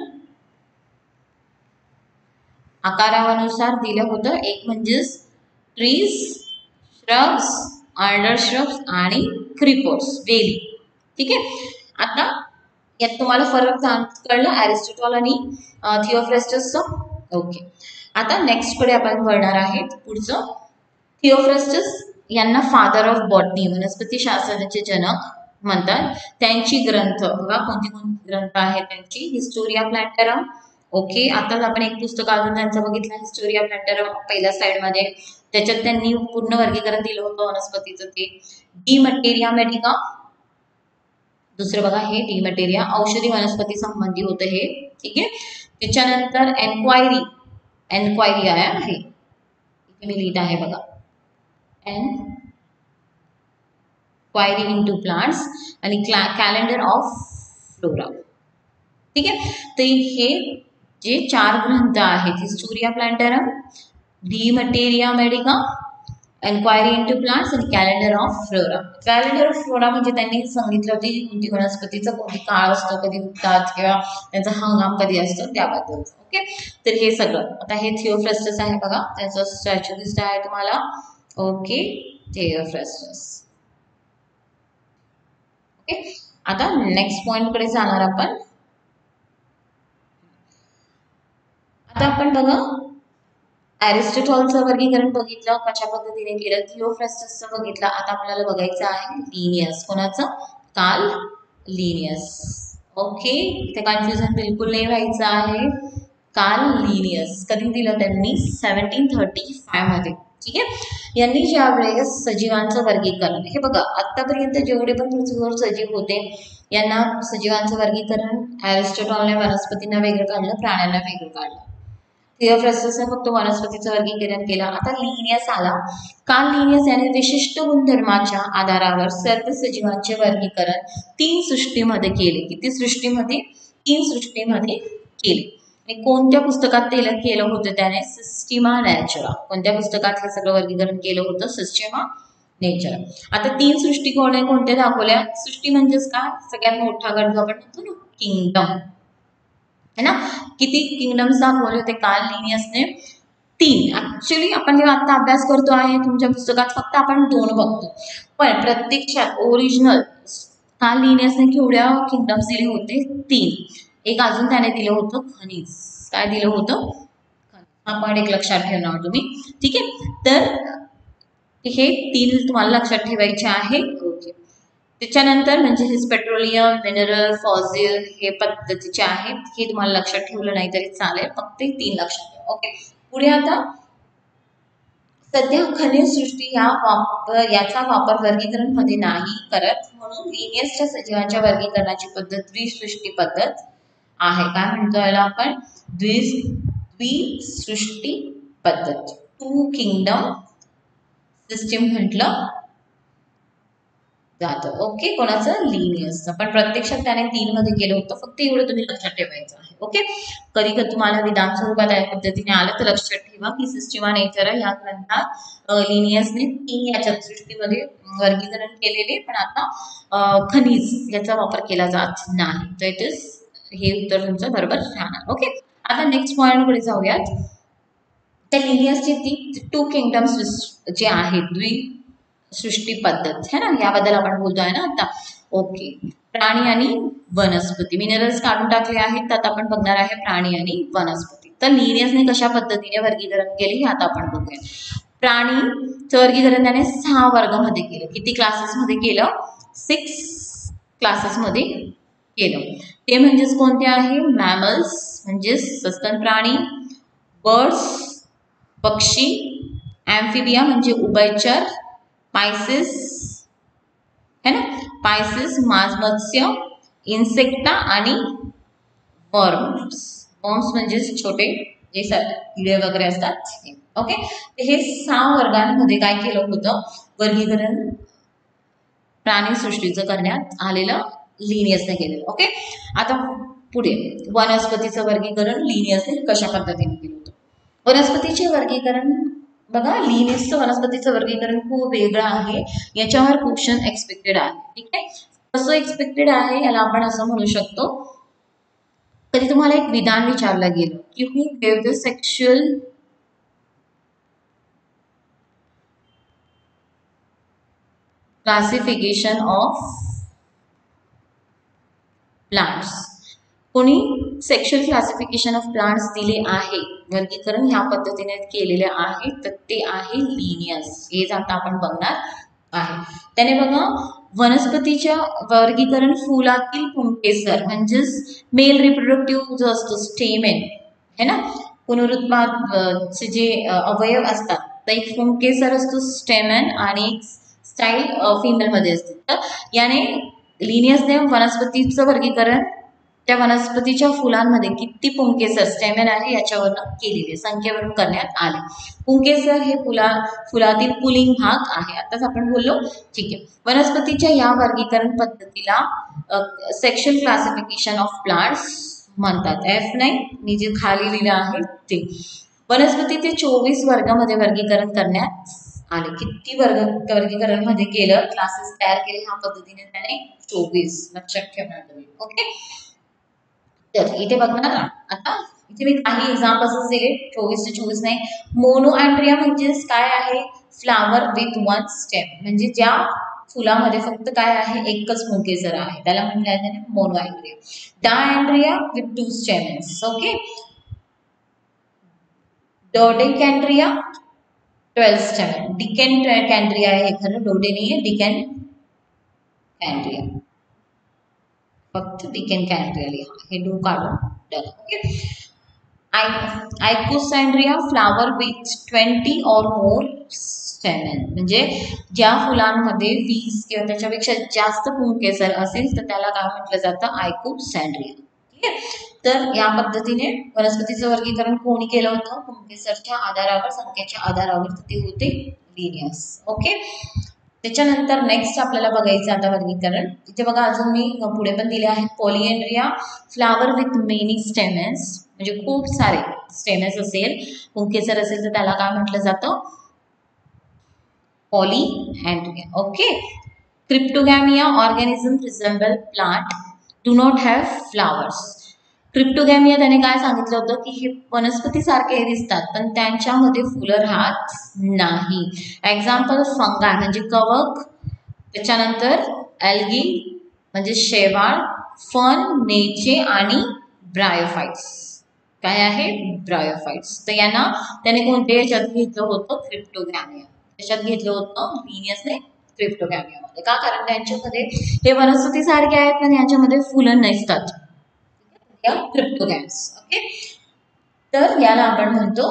Speaker 1: आकारानुसार दिलं होतं. एक म्हणजे ट्रीज, श्रब्स, अंडर श्रब्स आणि क्रिपर्स वेली. ठीक आहे. आता यात तुम्हाला फरक कळला ॲरिस्टॉटल आणि थिओफ्रेस्टसचं. ओके. आता नेक्स्ट कडे आपण वळणार आहेत. पुढचं थिओफ्रेस्टस यांना फादर ऑफ बॉटनी वनस्पती शास्त्राचे जनक म्हणतात. त्यांची ग्रंथ बघा कोणती कोणती ग्रंथ आहेत त्यांची. हिस्टोरिया प्लांटरम ओके, आताच आपण एक पुस्तक अजून त्यांचं बघितलं, हिस्टोरी ऑफ प्लॅन्टरम, पहिल्या स्लाइडमध्ये. त्याच्यात त्यांनी पूर्ण वर्गीकरण दिलं होतं वनस्पतीचं, ते डी मटेरिया मेडिका. दुसरं बघा, हे डी मटेरिया औषधी वनस्पती संबंधी होतं हे. ठीक आहे. त्याच्यानंतर एन्क्वायरी, एन्क्वायरी आहे, इथे मी लिहित आहे बघा, एन्क्वायरी इनटू प्लांट्स आणि कॅलेंडर ऑफ फ्लोरा. ठीक आहे. तर हे जे चार ग्रंथ आहेत, Historia Plantarum, De Materia Medica, enquiry into plants आणि calendar of flora. Calendar of flora म्हणजे त्यांनी सांगितलं होती कोणती वनस्पतीचा कोणती काळ असतो, कधी उगतात किंवा त्यांचा हंगाम कधी असतो त्याबद्दल. ओके, तर हे सगळं. आता हे थिओफ्रस्टस आहे बघा, त्याचा स्टॅच्यू दिसत आहे तुम्हाला. Okay, Theophrastus. ओके, आता नेक्स्ट पॉइंट कडे जाणार आपण. आता आपण बघा, एरिस्टॉटलचं वर्गीकरण बघितलं कशा पद्धतीने केलं, थिओफ्रस्टसचं बघितलं. आता आपल्याला बघायचं आहे लिनियस. कोणाचं? Carl Linnaeus. ओके, इथे कन्फ्युजन बिलकुल नाही व्हायचं आहे. कार्ल लिनियस कधी दिलं त्यांनी? सेव्हन्टीन थर्टी फाय मध्ये. ठीक आहे. यांनी ज्या वेळेस सजीवांचं वर्गीकरण, हे बघा आतापर्यंत जेवढे पण पृथ्वीवर सजीव होते यांना सजीवांचं वर्गीकरण एरिस्टॉटलने वनस्पतींना वेगळं काढलं, प्राण्यांना वेगळं काढलं. थिओफ्रस्टसने फक्त वनस्पतीचं वर्गीकरण केलं. आता लिनियस आला. कार्ल लिनियस याने विशिष्ट गुणधर्माच्या आधारावर सर्व सजीवांचे वर्गीकरण तीन सृष्टीमध्ये केले. किती सृष्टीमध्ये? तीन सृष्टीमध्ये केले. आणि कोणत्या पुस्तकात ते केलं होतं त्याने? Systema Naturae. कोणत्या पुस्तकात हे सगळं वर्गीकरण केलं होतं? Systema Naturae. आता तीन सृष्टी कोण कोणत्या दाखवल्या? सृष्टी म्हणजेच काय? सगळ्यात मोठा गट आपण म्हणतो ना, किंगडम, है ना. किती किंगडम्स दाखवले होते कार्ल लिनियसने? तीन. ऍक्च्युली आपण जेव्हा आता अभ्यास करतो आहे तुमच्या पुस्तकात फक्त आपण दोन बघतो, पण प्रत्यक्षात ओरिजिनल कार्ल लिनियसने केवढ्या किंगडम्स दिले होते? तीन. एक अजून त्याने दिलं होतं खनिज. काय दिलं होतं? हा पॉइंट एक लक्षात ठेवणार तुम्ही. ठीक आहे. तर हे तीन तुम्हाला लक्षात ठेवायचे आहे. ओके. त्याच्यानंतर म्हणजे हेच पेट्रोलियम, मिनरल, फॉसिल हे पद्धतीचे आहेत. हे तुम्हाला लक्षात ठेवलं नाही तरी चालेल, फक्त तीन लक्षात ठेवा. ओके. पुढे आता सध्या खनिज सृष्टी या वापर याचा वापर वर्गीकरण मध्ये नाही करत, म्हणून लिनियसच्या सजीवांच्या वर्गीकरणाची पद्धत द्विसृष्टी पद्धत आहे. काय म्हणतो याला आपण? द्विस द्विसृष्टी पद्धत. टू किंगडम सिस्टीम म्हटलं जातं. ओके, कोणाचं? लिनियसचं. पण प्रत्यक्षात त्याने तीन मध्ये केलं होतं. फक्त एवढं तुम्ही लक्षात ठेवायचं आहे. ओके. कधी कधी तुम्हाला विधान स्वरूपात या पद्धतीने आलं तर लक्षात ठेवा की सिस्टिमा नेचर या ग्रंथात लिनियसने तीन याच्या सृष्टीमध्ये वर्गीकरण केलेले, पण आता खनिज याचा वापर केला जात नाही. तर इट इज हे उत्तर तुमचं बरोबर राहणार. ओके. आता नेक्स्ट पॉइंट कडे जाऊयात. त्या लिनियसची ती टू किंगडम्स जे आहेत, द्वि सृष्टी पद्धत है ना, याबद्दल आपण बोलतोय ना आता. ओके. प्राणी आणि वनस्पती. मिनरल्स काढून टाकले आहेत, तर आता आपण बघणार आहे प्राणी आणि वनस्पती. तर लिनियसने कशा पद्धतीने वर्गीकरण केले हे आता आपण बघूया. प्राणीचं वर्गीकरण त्याने सहा वर्गामध्ये केलं. किती क्लासेसमध्ये केलं? सिक्स क्लासेसमध्ये केलं. ते म्हणजेच कोणते आहे? मॅमल्स म्हणजेच सस्तन प्राणी, बर्ड्स पक्षी, ॲम्फिबिया म्हणजे उभयचर, पायसिस है ना, पायसिस मांस मत्स्य, इन्सेक्टा आणि वर्म्स. वर्म्स म्हणजे छोटे जे किडे वगैरे असतात. ओके. हे सहा वर्गांमध्ये काय केलं होतं? वर्गीकरण प्राणीसृष्टीचं करण्यात आलेलं लिनियसने केलेलं. ओके. आता पुढे वनस्पतीचं वर्गीकरण लिनियसने कशा पद्धतीने केलं होतं? वनस्पतीचे वर्गीकरण बघा, लिनियसचं वनस्पतीचं वर्गीकरण खूप वेगळं आहे. याच्यावर क्वेश्चन एक्सपेक्टेड आहे. ठीक आहे. कसं एक्सपेक्टेड आहे याला आपण असं म्हणू शकतो, कधी तुम्हाला एक विधान विचारलं गेलं की who gave the sexual classification of plants, कोणी सेक्शुअल क्लासिफिकेशन ऑफ प्लांट्स दिले आहे, वर्गीकरण ह्या पद्धतीने केलेले आहे, तर ते आहे लिनियस. हे आता आपण बघणार आहे. त्याने बघा वनस्पतीच्या वर्गीकरण फुलातील पुंकेसर म्हणजेच मेल रिप्रोडक्टिव्ह जो असतो स्टेमेन है ना. पुनरुत्पादचे जे अवयव असतात तर एक पुंकेसर असतो स्टेमन आणि एक स्टाईल फिमेलमध्ये असते. तर याने लिनियसने वनस्पतीचं वर्गीकरण त्या वनस्पतीच्या फुलांमध्ये किती पुंकेसर स्टेमन आहे याच्यावरून केलेले संख्येवरून करण्यात आले. पुंकेसर हे फुला फुलातील पुलिंग भाग आहे. आताच आपण बोललो. ठीक आहे. वनस्पतीच्या या वर्गीकरण पद्धतीला सेक्शुअल क्लासिफिकेशन ऑफ प्लांट्स म्हणतात. एफ नाही मी जे खाली लिहिलं आहे ते. वनस्पतीचे चोवीस वर्गामध्ये वर्गीकरण करण्यात आले. किती वर्ग वर्गीकरण मध्ये केलं क्लासेस तयार केले ह्या पद्धतीने त्याने चोवीस. लक्षात ठेवणार तुम्ही. ओके. तर इथे बघणार आता इथे मी काही एक्झाम्पल्स दिले. चोवीस ते चोवीस नाही. मोनोअँड्रिया म्हणजे काय आहे. फ्लावर विथ वन स्टेम म्हणजे ज्या फुलामध्ये फक्त काय आहे एकच पुंकेसर आहे त्याला म्हटलं आहे monandria. Diandria with two stamens. Okay. Dodecandria twelve stamen. Decandria आहे खरं डोडे नाही आहे. डिकेन कॅन्ड्रिया फक्त डिकेन कॅन्ड्रिया लिहा. हे डो काढून done. Okay. Icosandria flower with twenty or more स्टेमन म्हणजे ज्या फुलांमध्ये वीस किंवा त्याच्यापेक्षा जास्त पुंकेसर असेल तर त्याला काय म्हटलं जातं आयकोसॅन्ड्रिया. तर या पद्धतीने वनस्पतीचं वर्गीकरण कोणी केलं होतं पुंकेसरच्या आधारावर संख्येच्या आधारावर ते होते लिनियस. ओके. त्याच्यानंतर नेक्स्ट आपल्याला बघायचं आता वर्गीकरण. इथे बघा अजून मी पुढे पण दिले आहेत. Polyandria flower with many stamens म्हणजे खूप सारे स्टेमन्स असेल पुंकेसर असेल तर त्याला काय म्हटलं जातं polyandria. Okay. Cryptogamia organism resemble plant do not have flowers. Cryptogamia त्याने काय सांगितलं होतं की हे वनस्पतीसारखे दिसतात पण त्यांच्यामध्ये फुलं राहत नाही. एक्झाम्पल फंगाय म्हणजे कवक. त्याच्यानंतर एल्गी म्हणजे शेवाळ. फन नेचे आणि ब्रायोफाइट्स. काय आहे ब्रायोफाइट्स. तर यांना त्याने कोणत्या याच्यात घेतलं होतं क्रिप्टोगॅमिया त्याच्यात घेतलं होतं लिनियसने क्रिप्टोगॅमियामध्ये. का कारण त्यांच्यामध्ये हे वनस्पती सारखे आहेत पण यांच्यामध्ये फुलं नसतात. क्रिप्टोगॅम्स. ओके. तर याला आपण म्हणतो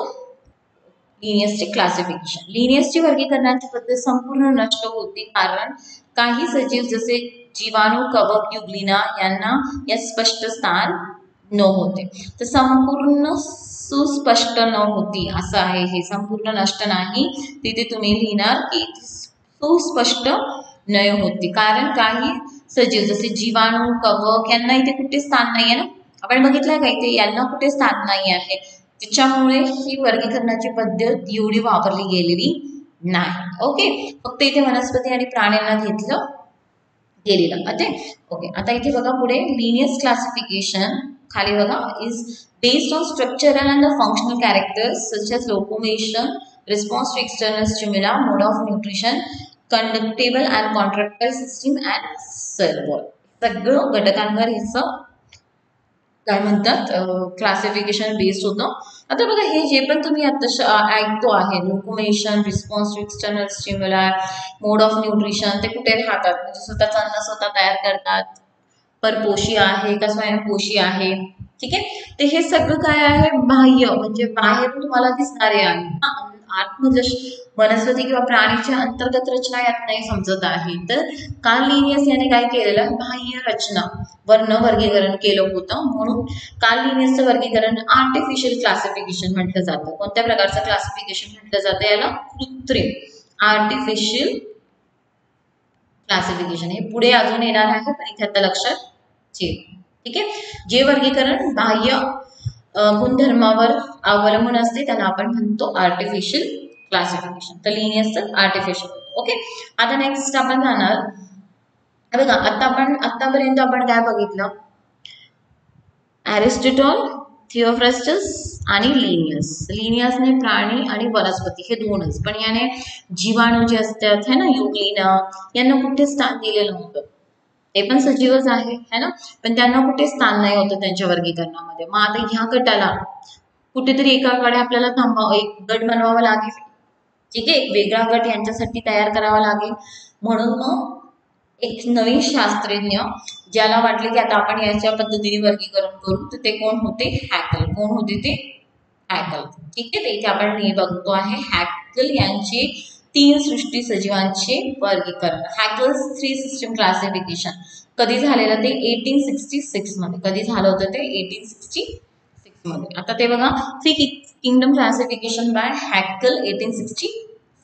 Speaker 1: लिनियसचे क्लासिफिकेशन. लिनियसची वर्गीकरणाची पद्धत संपूर्ण नष्ट होती कारण काही सजीव जसे जीवाणू कवक युग्लिना यांना या स्पष्ट स्थान न होते. तर संपूर्ण सुस्पष्ट न होती असं आहे हे. संपूर्ण नष्ट नाही तिथे तुम्ही लिहिणार की सुस्पष्ट न होती कारण काही सजीव जसे जीवाणू कवक यांना इथे कुठे स्थान नाहीये ना. आपण बघितलं का इथे यांना कुठे स्थान नाही आहे त्याच्यामुळे ही वर्गीकरणाची पद्धत एवढी वापरली गेलेली नाही. ओके. फक्त इथे वनस्पती आणि प्राण्यांना घेतलं गेलेलं आहे. ओके. आता इथे बघा पुढे लिनियस क्लासिफिकेशन खाली बघा is based on structural and functional characters such as locomotion response to external stimuli mode of nutrition conductable and contractile system and cell wall. सगळं घटकांवर हिचं काय म्हणतात क्लासिफिकेशन बेस्ड होतं. आता बघा हे जे पण तुम्ही आता ऐकतो आहे locomotion response to external stimuli mode of nutrition ते कुठे राहतात म्हणजे स्वतःचं अन्न स्वतः तयार करतात. परपोषी आहे का स्वयंपोषी आहे. ठीक आहे. ते हे सगळं काय आहे बाह्य म्हणजे बाहेर तुम्हाला दिसणारे आहे. आतमधलं वनस्पती किंवा प्राणीच्या अंतर्गत रचना यात नाही समजत आहे. तर कार्ल लिनियस याने काय केलेलं बाह्य रचना वर्ण वर्गीकरण केलं होतं. म्हणून कार्ल लिनियसचं वर्गीकरण आर्टिफिशियल क्लासिफिकेशन म्हटलं जातं. कोणत्या प्रकारचं क्लासिफिकेशन म्हटलं जातं याला कृत्रिम आर्टिफिशियल क्लासिफिकेशन. हे पुढे अजून येणार आहे पण इथे आता लक्षात ठेव. ठीक आहे. जे वर्गीकरण बाह्य गुणधर्मावर अवलंबून असते त्याला आपण म्हणतो आर्टिफिशियल क्लासिफिकेशन. तर लिनियसचं आर्टिफिशियल. ओके. आता नेक्स्ट आपण जाणार बघा आता आपण आतापर्यंत आपण काय बघितलं एरिस्टॉटल थिओफ्रास्टस आणि लिनियस. लिनियसने प्राणी आणि वनस्पती हे दोनच पण याने जीवाणू जे असतात है ना युग्लिना यांना कुठे स्थान दिलेलं नव्हतं. ते पण सजीवच आहे है ना पण त्यांना कुठे स्थान नाही होतं त्यांच्या वर्गीकरणामध्ये. मग आता ह्या गटाला कुठेतरी एकाकडे आपल्याला थांबावं एक गट बनवावा लागेल. ठीक आहे. एक वेगळा गट यांच्यासाठी तयार करावा लागेल म्हणून मग एक नवीन शास्त्रज्ञ ज्याला वाटले की आता आपण याच्या पद्धतीने वर्गीकरण करू, तर ते कोण होते? हॅकल. कोण होते ते? हॅकल. ठीक आहे, ते इथे आपण हे बघतो आहे हॅकल यांचे तीन सृष्टी सजीवांचे वर्गीकरण. हॅकल्स थ्री सिस्टम क्लासिफिकेशन कधी झालेलं? ते एटीन सिक्स्टी सिक्स मध्ये. कधी झालं होतं ते? एटीन सिक्स्टी सिक्स मध्ये. आता ते बघा, three kingdom classification by Haeckel eighteen sixty.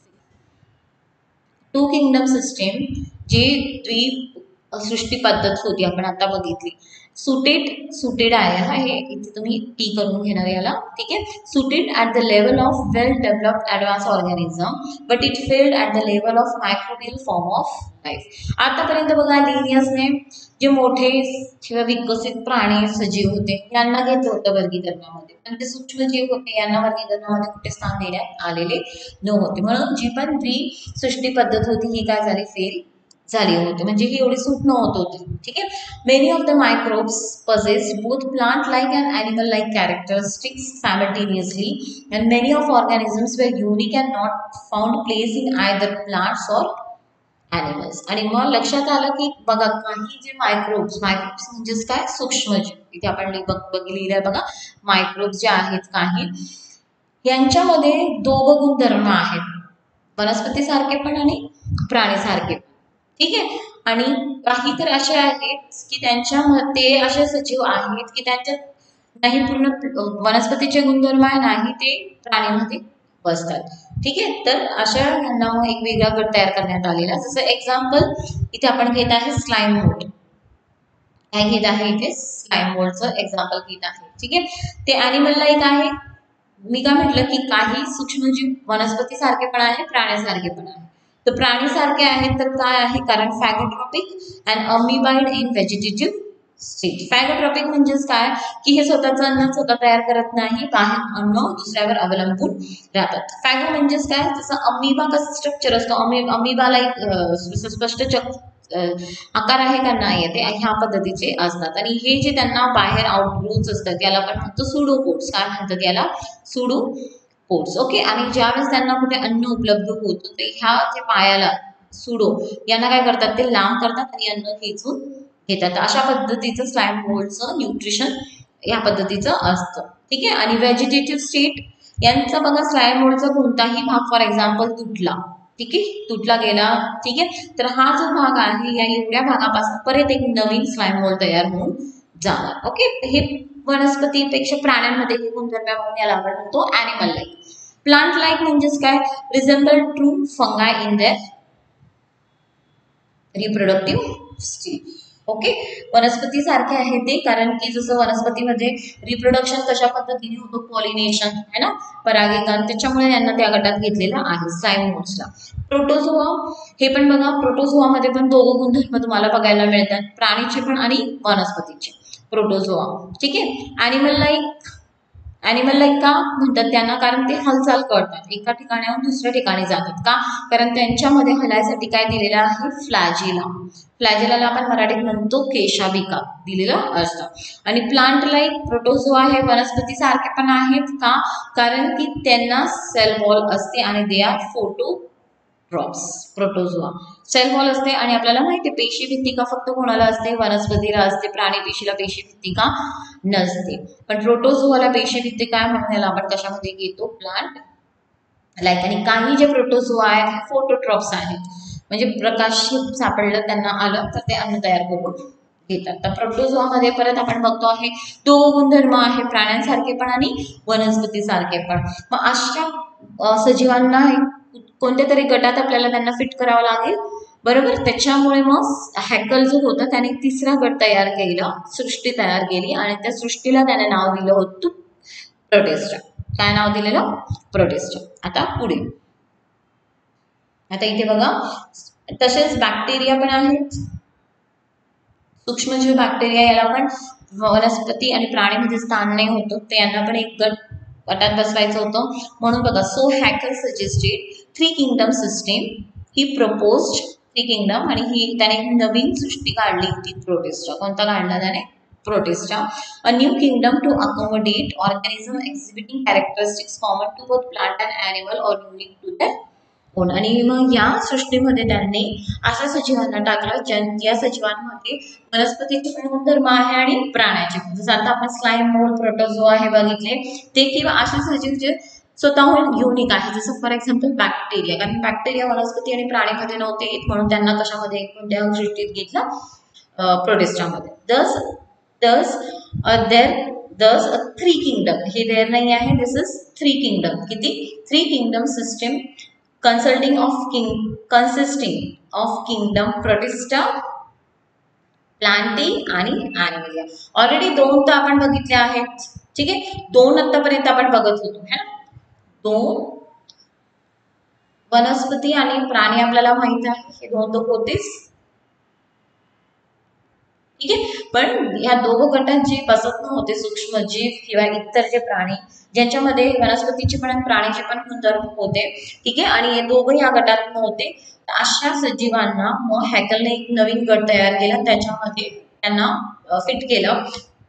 Speaker 1: Two kingdom system जी द्वी सृष्टी पद्धत होती आपण आता बघितली. सुटेड सुटेड आहे हा, हे इथे तुम्ही टी करून घेणार याला. ठीक आहे, suited at the level of well developed advance organism but it failed at the level of microbial form of life. आतापर्यंत बघा लिनियसने जे मोठे किंवा विकसित प्राणी सजीव होते यांना घेतलं होतं वर्गीकरणामध्ये, पण ते सूक्ष्मजीव होते यांना वर्गीकरणामध्ये कुठे स्थान देण्यात आलेले नव्हते. म्हणून जी पण द्विसृष्टी पद्धत होती ही काय झाली? फेल झाली होती, म्हणजे ही एवढी सूट नव्हत होती. ठीक आहे, many of the microbes possessed both plant-like and animal-like characteristics simultaneously, and many of organisms were unique and not found place in either plants or animals. आणि मग लक्षात आलं की बघा काही जे मायक्रोब्स मायक्रोब्स म्हणजेच काय? सूक्ष्मजीव. इथे आपण लिहिलंय बघा, मायक्रोब्स जे आहेत काही यांच्यामध्ये दोघं गुणधर्म आहेत, वनस्पती सारखे पण आणि प्राणी सारखे पण. ठीक आहे, आणि काही तर असे आहेत की त्यांच्यामध्ये असे सजीव आहेत की त्यांच्यात नाही पूर्ण वनस्पतीचे गुणधर्म आहे नाही ते प्राणीमध्ये बसतात. ठीक आहे, तर अशा यांना मग एक वेगळा गट तयार करण्यात आलेला. जसं एक्झाम्पल इथे आपण घेत आहे स्लाइम मोल्ड. काय घेत आहे इथे? स्लाइम मोल्डचं एक्झाम्पल घेत आहे. ठीक आहे, ते ॲनिमल लाईक आहे. मी काय म्हटलं की काही सूक्ष्मजीव वनस्पती सारखे पण आहे, प्राण्यासारखे पण आहे. तर प्राणी सारखे आहेत तर काय आहे? कारण phagotrophic and amoeboid in vegetative state. Phagotrophic म्हणजेच काय की हे स्वतःचं अन्न स्वतः तयार करत नाही, बाहेर अन्न दुसऱ्यावर अवलंबून राहतात. फॅगो म्हणजेच काय? जसं अमिबा कसं स्ट्रक्चर असतं, अमि अमिबाला एक स्पष्ट चक आकार आहे का? नाही, ते ह्या पद्धतीचे असतात. आणि हे जे त्यांना बाहेर आउटग्रोथ्स असतात याला आपण म्हणतो सुडोपोड्स. काय म्हणतात याला? सुडोपोड्स. ओके, आणि ज्यावेळेस त्यांना कुठे अन्न उपलब्ध होतं ते ह्या जे पायाला सुडो यांना काय करतात? ते लांब करतात आणि अन्न खेचून घेतात. अशा पद्धतीचं स्लाइम मोल्डचं न्यूट्रिशन या पद्धतीचं असतं. ठीक आहे, आणि व्हेजिटेटिव्ह स्टेट यांचा बघा स्लाइम मोल्डचा कोणताही भाग फॉर एक्झाम्पल तुटला, ठीक आहे, तुटला गेला. ठीक आहे, तर हा जो भाग आहे या एवढ्या भागापासून परत एक नवीन स्लाइम मोल्ड तयार होऊन जाणार. ओके, हे वनस्पतीपेक्षा प्राण्यांमध्ये हे गुणधर्म म्हणून याला आपण म्हणतो ॲनिमल लाईक. प्लांट लाईक म्हणजेच काय? Resemble true fungi in their reproductive stage. Okay, वनस्पती सारखे आहे ते, कारण की जसं वनस्पतीमध्ये रिप्रोडक्शन कशा पद्धतीने होतं? पॉलिनेशन है ना, परागीकरण, त्याच्यामुळे यांना त्या गटात घेतलेला आहे स्लाइम मोल्ड्सला. प्रोटोझोआ हे पण बघा, प्रोटोझोआमध्ये पण दोघं गुणधर्म तुम्हाला बघायला मिळतात, प्राणीचे पण आणि वनस्पतीचे. प्रोटोझोआ ठीक आहे. ॲनिमल लाईक ॲनिमल लाईक का म्हणतात त्यांना? कारण ते हालचाल करतात, एका ठिकाणाहून दुसऱ्या ठिकाणी जातात. का? कारण त्यांच्यामध्ये हलायसाठी काय दिलेलं आहे? फ्लॅजिला. फ्लॅजिलाला आपण मराठीत म्हणतो केशाभिका दिलेलं असतं. आणि प्लांट लाईक प्रोटोझोआ हे वनस्पती सारखे पण आहेत. का? कारण की त्यांना सेल वॉल असते आणि they are phototrophs. Protozoa cell wall असते आणि आपल्याला माहिती आहे पेशी भित्तिका फक्त कोणाला असते? वनस्पतीला असते. प्राणी पेशीला पेशी भित्तिका नसते. पण प्रोटोझोआला पेशी भित्तिका आहे म्हणून याला आपण कशामध्ये घेतो? Plant like. आणि काही जे प्रोटोझोआ आहेत फोटोट्रॉप्स आहेत, म्हणजे प्रकाश सापडलं त्यांना आलं तर ते अन्न तयार करून घेतात. तर प्रोटोझोआमध्ये परत आपण बघतो आहे दोन गुणधर्म आहे, प्राण्यांसारखे पण आणि वनस्पती सारखे पण. मग अशा सजीवांना कोणत्या तरी गटात आपल्याला त्यांना फिट करावं लागेल, बरोबर. त्याच्यामुळे मग हॅकल जो होता त्याने तिसरा गट तयार केला, सृष्टी तयार केली आणि त्या सृष्टीला त्याने नाव दिलं होतं प्रोटिस्टा. काय नाव दिलेलं? प्रोटिस्टा. आता पुढे आता इथे बघा, तसेच बॅक्टेरिया पण आहेत, सूक्ष्मजीव बॅक्टेरिया. याला पण वनस्पती आणि प्राणीमध्ये स्थान नाही होतं, तर यांना पण एक गट गटात बसवायचं होतं. म्हणून बघा, so Haeckel suggested three kingdom system. ही प्रपोज्ड थ्री किंगडम आणि ही त्याने नवीन सृष्टी काढली ती प्रोटिस्टा. कोणता काढला त्याने? Protista. A new kingdom to accommodate organism exhibiting characteristics common to both plant and animal or unique to the कोण. आणि मग या सृष्टीमध्ये त्यांनी अशा सजीवांना टाकलं ज्या या सजीवांमध्ये वनस्पतीचे पण गुणधर्म आहे आणि प्राण्याचे पण. जसं आता आपण स्लाइम, मोल्ड, प्रोटोझोआ हे बघितले ते, किंवा असे सजीव जे स्वतःहून युनिक आहे. जसं फॉर एक्झाम्पल बॅक्टेरिया, कारण बॅक्टेरिया वनस्पती आणि प्राणीमध्ये नव्हते येत म्हणून त्यांना कशामध्ये कोणत्या सृष्टीत घेतलं, प्रोटिस्टामध्ये. दस दस देर दस थ्री किंगडम, हे देर नाही आहे, दिस इज थ्री किंगडम. किती? Three kingdom system consulting of king consisting of kingdom Protista, Plantae and Animalia. Already दोन तर आपण बघितले आहेत. ठीक आहे, दोन आतापर्यंत आपण बघत होतो है ना. दोन वनस्पती आणि प्राणी आपल्याला माहित आहे, हे दोन तर होतेच. ठीक आहे, पण या दोघ गटात जे बसत नव्हते सूक्ष्मजीव किंवा इतर जे प्राणी ज्यांच्यामध्ये वनस्पतीचे पण आणि प्राणीचे पण गुणधर्म होते. ठीक आहे, आणि हे दोघं या गटात नव्हते. अशा सजीवांना मग हॅकलने एक नवीन गट तयार केला, त्याच्यामध्ये त्यांना फिट केलं.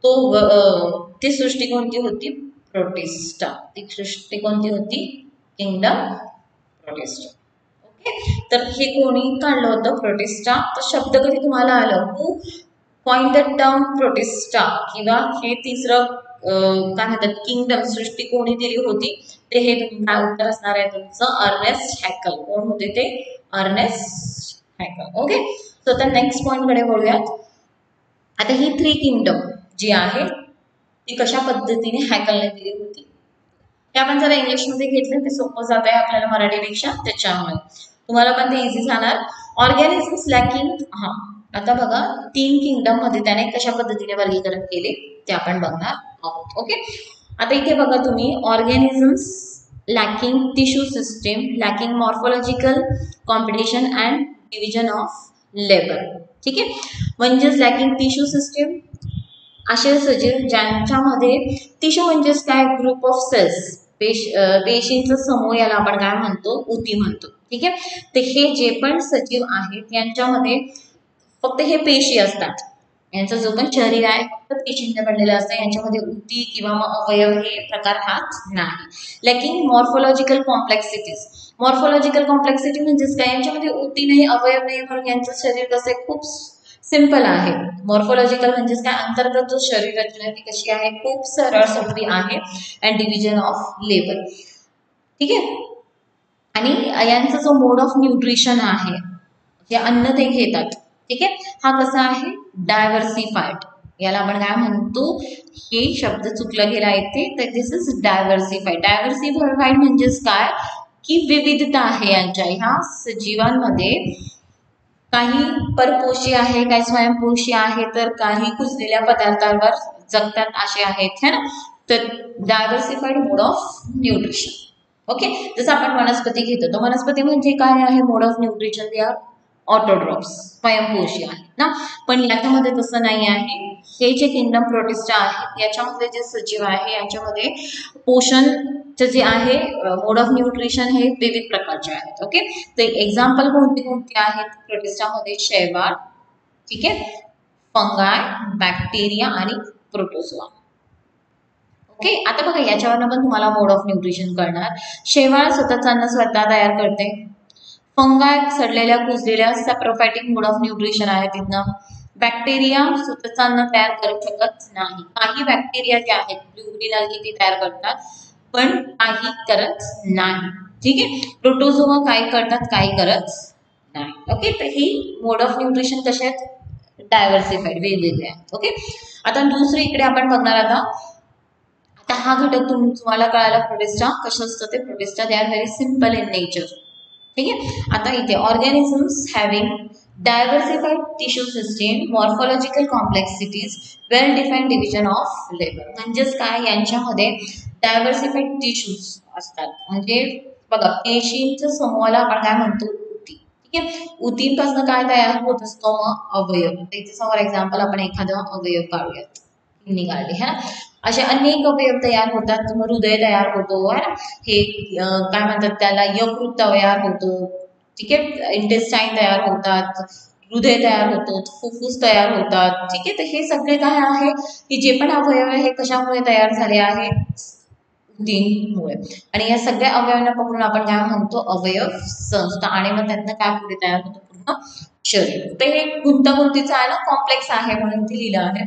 Speaker 1: तो ती सृष्टी कोणती होती? प्रोटिस्टा. ती सृष्टी कोणती होती? Kingdom protista. ओके, तर हे कोणी काढलं होतं? प्रोटिस्टा. तर शब्द कधी तुम्हाला आलं? Who coined the term Protista, किंवा हे तिसरं काय म्हणतात किंगडम सृष्टी कोणी दिली होती? ते हे काय उत्तर असणार आहे तुमचं? Ernest Haeckel. कोण होते ते? Ernest Haeckel. ओके, सो आता नेक्स्ट पॉइंट कडे बोलूयात. आता ही थ्री किंगडम जी आहे ती कशा पद्धतीने हॅकलने दिली होती ते आपण जरा इंग्लिशमध्ये घेतलं ते सोपं जात आहे आपल्याला मराठीपेक्षा, त्याच्यामुळे तुम्हाला पण ते इझी जाणार. ऑर्गॅनिझम्स लॅकिंग, हा आता बघा तीन किंगडम मध्ये त्याने कशा पद्धतीने वर्गीकरण केले ते आपण बघणार आहोत. ओके, आता इथे बघा तुम्ही, organisms lacking tissue system, lacking morphological competition and division of labour. ठीक आहे, म्हणजेच लॅकिंग टिश्यू सिस्टीम असे सजीव ज्यांच्यामध्ये, टिश्यू म्हणजेच काय? ग्रुप ऑफ सेल्स, पेश पेशींचा समूह, याला आपण काय म्हणतो? ऊती म्हणतो. ठीक आहे, तर हे जे पण सजीव आहेत यांच्यामध्ये फक्त हे पेशी असतात. यांचं जो पण शरीर आहे फक्त पेशींचे बनलेलं असतं, यांच्यामध्ये ऊती किंवा अवयव हे प्रकार हाच नाही. Lacking morphological complexities, morphological complexity म्हणजेच काय? यांच्यामध्ये ऊती नाही, अवयव नाही, म्हणून यांचं शरीर कसं आहे? खूप सिंपल आहे. मॉर्फोलॉजिकल म्हणजेच काय? अंतर्गत जो शरीर रचना ती कशी आहे? खूप सरळ सोपी आहे. And division of labour. ठीक आहे, आणि यांचा जो मोड ऑफ न्यूट्रिशन आहे, जे अन्न ते घेतात, ठीक आहे, हा कसा आहे? डायव्हर्सिफाईड. याला आपण काय म्हणतो? हे शब्द चुकला गेला इथे, तर दिस इज डायव्हर्सिफाईड. डायव्हर्सिफाईड म्हणजेच काय? की विविधता आहे यांच्या ह्या सजीवांमध्ये. काही परपोषी आहे, काही स्वयंपोषी आहे, तर काही कुजलेल्या पदार्थांवर जगतात असे आहेत है ना. तर diversified mode of nutrition. Okay, जसं आपण वनस्पती घेतो, तर वनस्पती म्हणजे काय आहे? Mode of nutrition they are autotrophs, स्वयंपोषी आहे ना. पण याच्यामध्ये तसं नाही आहे. हे जे किंगडम प्रोटिस्टा आहे याच्यामध्ये जे सजीव आहे यांच्यामध्ये पोषणचं जे आहे, मोड ऑफ न्यूट्रिशन हे विविध प्रकारचे आहेत. ओके, तर एक्झाम्पल कोणती कोणती आहेत प्रोटिस्टामध्ये? शैवाल, ठीक आहे, फंगाय, बॅक्टेरिया आणि प्रोटोझोआ. ओके, आता बघा याच्यावरनं पण तुम्हाला मोड ऑफ न्यूट्रिशन कळणार. शैवाल स्वतःचं अन्न स्वतः तयार करते. फंगाय सडलेल्या कुजलेल्या सॅप्रोफायटिक मोड ऑफ न्यूट्रिशन आहे तिथनं. बॅक्टेरिया स्वतःचं अन्न तयार करू शकत नाही. काही बॅक्टेरिया जे आहेत ब्लू अल्गी ते तयार करतात, पण काही करत नाही. ठीक आहे, प्रोटोझोआ काय करतात, काही करत नाही. ओके, तर ही मोड ऑफ न्यूट्रिशन कसे आहेत? डायव्हर्सिफाईड, वेगवेगळे आहेत. ओके, आता दुसरी इकडे आपण बघणार आता. आता हा घटक तुम्हाला कळायला प्रोटिस्टा कसं असतं ते. Protista they are very simple in nature. ठीक आहे, आता इथे organisms having diversified tissue system, morphological complexities, well defined division of labour. म्हणजेच काय? यांच्यामध्ये डायव्हर्सिफाईड टिश्यूज असतात. म्हणजे बघा पेशींच्या समूहाला आपण काय म्हणतो? ऊती. ठीक आहे, ऊतींपासून काय तयार होत असतो? मग अवयव. त्याचं फॉर एक्झाम्पल आपण एखादा अवयव काढूयात, किडनी काढली है ना. असे अनेक अवयव तयार होतात. मग हृदय तयार होतो है ना, हे काय म्हणतात त्याला? यकृत तयार होतो. ठीक आहे, इंटेस्टाईन तयार होतात, हृदय तयार होतो, फुफ्फुस तयार होतात. ठीक आहे, तर हे सगळे काय आहे की जे पण अवयव आहे हे कशामुळे तयार झाले आहे? ऊतींमुळे. आणि या सगळ्या अवयवांना पकडून आपण काय म्हणतो, अवयव संस्था. आणि मग त्यातनं काय पुढे तयार होतं, पूर्ण शरीर. तर हे गुंतागुंतीचं आहे ना, कॉम्प्लेक्स आहे म्हणून ते लिहिलं आहे.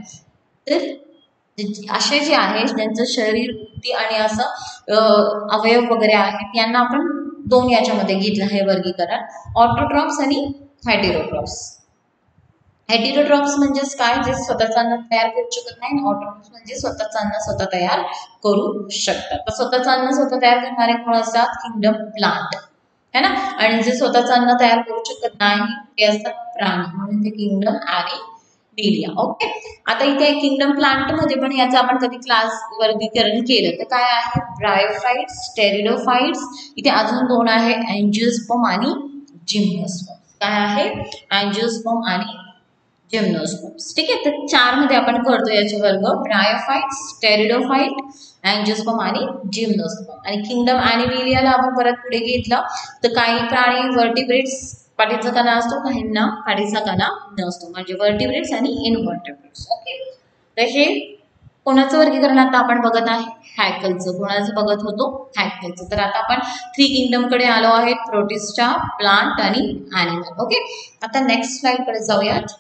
Speaker 1: तर असे जे आहे ज्यांचं शरीर, ऊती आणि असं अवयव वगैरे आहेत, यांना आपण दोन याच्यामध्ये घेतलं आहे वर्गीकरण, ऑटोट्रॉफ्स आणि हेटेरोट्रॉफ्स. हेटेरोट्रॉफ्स म्हणजेच काय, जे स्वतःचं अन्न तयार करू शकत नाही. ऑटोट्रॉफ्स म्हणजे स्वतःचं अन्न स्वतः तयार करू शकतात. तर स्वतःचं अन्न स्वतः तयार करणारे कोण असतात, किंगडम प्लांट है ना. आणि जे स्वतःचं अन्न तयार करू शकत नाही ते असतात प्राणी, म्हणून ते किंगडम ॲनिमलिया. ओके. आता इथे किंगडम प्लांट मध्ये पण याचं आपण कधी क्लास वर्गीकरण केलं तर काय आहे, ब्रायोफाइट्स, टेरिडोफाइट्स. इथे अजून दोन आहे, अँजिओस्पर्म आणि जिम्नोस्पर्म. काय आहे, अँजिओस्पर्म आणि जिम्नोस्पर्म्स. ठीक आहे. तर चार मध्ये आपण करतो याचे वर्ग, ब्रायोफाइट्स, टेरिडोफाइट, अँजिओस्पर्म आणि जिम्नोस्पर्म. आणि किंगडम ॲनिमलियाला आपण परत पुढे घेतलं तर काही प्राणी वर्टिब्रेट्स, पाठीचा कणा असतो, काहींना पाठीचा कणा नसतो, म्हणजे वर्टिब्रेट्स आणि इनवर्टिब्रेट्स. ओके. तर हे कोणाचं वर्गीकरण आता आपण बघत आहे, हॅकलचं. कोणाचं बघत होतो, हॅकलचं. तर आता आपण थ्री किंगडम कडे आलो आहे, प्रोटिस्टा, प्लांट आणि ॲनिमल. ओके. आता नेक्स्ट स्लाइड कडे जाऊयात.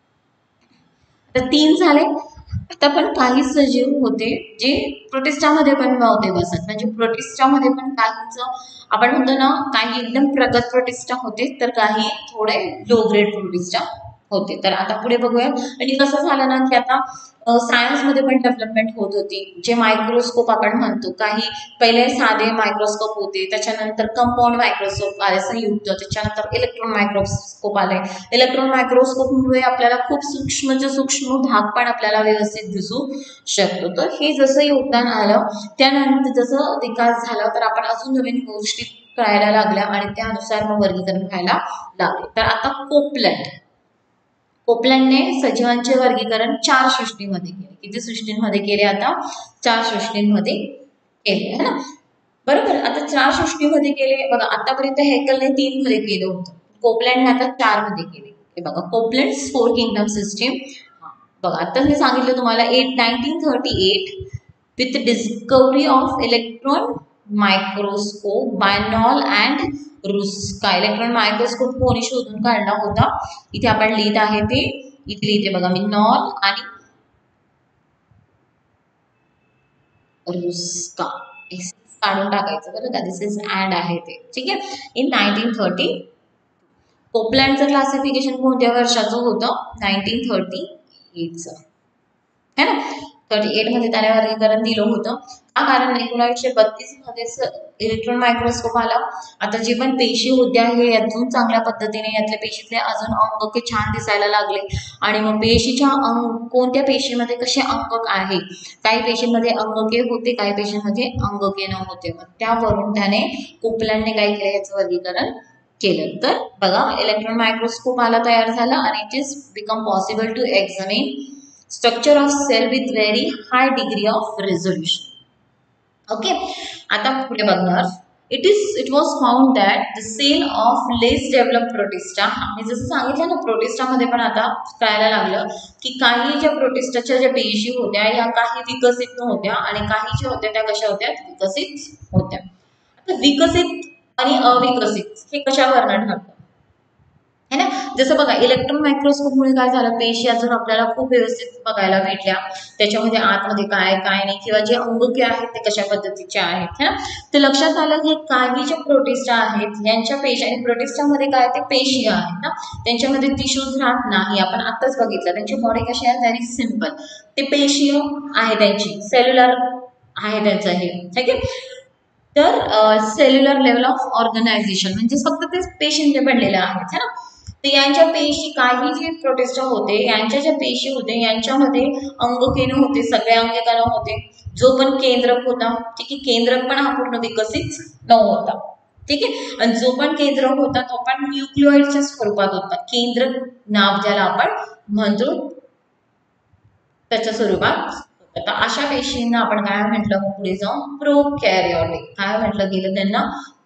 Speaker 1: तर तीन झाले. आता पण काही सजीव होते जे प्रोटिस्टामध्ये पण नव्हते बसत, म्हणजे प्रोटिस्टामध्ये पण काहींचं आपण म्हणतो ना, काही एकदम प्रगत प्रोटिस्टा होते तर काही थोडे लो ग्रेड प्रोटिस्टा होते. तर आता पुढे बघूया. आणि कसं झालं ना की आता सायन्समध्ये पण डेव्हलपमेंट होत होती. जे मायक्रोस्कोप आपण म्हणतो, काही पहिले साधे मायक्रोस्कोप होते, त्याच्यानंतर कंपाऊंड मायक्रोस्कोप आले संयुक्त, त्याच्यानंतर इलेक्ट्रॉन मायक्रोस्कोप आले. इलेक्ट्रॉन मायक्रोस्कोपमुळे आपल्याला खूप सूक्ष्मचे सूक्ष्म भाग पण आपल्याला व्यवस्थित दिसू शकतो. तर हे जसं योगदान आलं, त्यानंतर जसं विकास झाला तर आपण अजून नवीन गोष्टी कळायला लागल्या आणि त्यानुसार मग वर्गीकरण व्हायला लागले. तर आता कोपलँड कोपलँडने सजीवांचे वर्गीकरण चार सृष्टीमध्ये केले. किती सृष्टींमध्ये केले, आता चार सृष्टींमध्ये केले है ना. बरोबर. आता चार सृष्टीमध्ये केले बघा. आतापर्यंत हेकलने तीन मध्ये केलं होतं, कोपलँडने आता चार मध्ये केले. हे बघा, कोपलँड फोर किंगडम सिस्टीम. बघा आता मी सांगितलं तुम्हाला, at nineteen thirty eight with discovery of electron microscope by Knoll and Ruska. Electron microscope कोणी शोधून काढला होता, इथे आपण लिहित आहे ते, इथे लिहिते बघा मी, नॉल आणि रुस्का. काढून टाकायचं बरं का, दिस इज अँड आहे ते. ठीक आहे. इन नाईन्टीन थर्टी कोपलँडचं क्लासिफिकेशन कोणत्या वर्षाचं होतं, नाईन्टीन थर्टी एटचं है ना. थर्टी एट मध्ये त्याने वर्गीकरण दिलं होतं. हा कारण एकोणीसशे बत्तीस मध्ये इलेक्ट्रॉन मायक्रोस्कोप आला. आता जे पण पेशी होत्या हे अजून चांगल्या पद्धतीने यातल्या पेशीतले अजून अंगके छान दिसायला लागले. आणि मग पेशीच्या अंग कोणत्या पेशीमध्ये कसे अंगक आहे, काही पेशींमध्ये अंगके होते, काही पेशींमध्ये अंगके नव्हते. मग त्यावरून त्याने कोपलँडने काय केलं, याचं वर्गीकरण केलं. तर बघा, इलेक्ट्रॉन मायक्रोस्कोप आला, तयार झाला, आणि it is become possible to examine structure of cell with very high degree of resolution. Okay. आता पुढे बघणार, it is it was found that the cell of less developed protista, मी जसं सांगितलं ना, प्रोटिस्टामध्ये पण आता कळायला लागलं की काही ज्या प्रोटिस्टाच्या ज्या पेशी होत्या या काही विकसित नव्हत्या आणि काही ज्या होत्या त्या कशा होत्या, विकसित होत्या. आता विकसित आणि अविकसित हे कशावरनं ठरतं है ना. जसं बघा, इलेक्ट्रॉन मायक्रोस्कोपमुळे काय झालं, पेशी अजून आपल्याला खूप व्यवस्थित बघायला भेटल्या, त्याच्यामध्ये आतमध्ये काय काय नाही, किंवा जे अंगके आहेत ते कशा पद्धतीचे आहेत है ना. तर लक्षात आलं की काही जे प्रोटिस्टा आहेत यांच्या पेशी, आणि प्रोटिस्टामध्ये काय ते पेशी आहेत ना, त्यांच्यामध्ये टिश्यूज राहत नाही. आपण आताच बघितलं त्यांची बॉडी कशी आहे, व्हेरी सिम्पल. ते पेशी आहे, त्यांची सेल्युलर आहे त्यांचं हे, ठीक आहे. तर सेल्युलर लेवल ऑफ ऑर्गनायझेशन म्हणजे फक्त ते पेशींचे बनलेले आहेत है ना. तर यांच्या पेशी, काही जे प्रोटिस्टा होते यांच्या ज्या पेशी होते यांच्यामध्ये अंगकेन होते, सगळे अंगके होते. जो पण केंद्रक होता, ठीक आहे, केंद्रक पण हा पूर्ण विकसित नव्हता. ठीक आहे. आणि जो पण केंद्रक होता तो पण न्यूक्लिओइडच्या स्वरूपात होता. केंद्रक नाव ज्याला आपण म्हणतो त्याच्या स्वरूपात. आता अशा पेशींना आपण काय म्हटलं, पुढे जाऊन प्रोकॅरियोटिक काय म्हटलं गेलं त्यांना,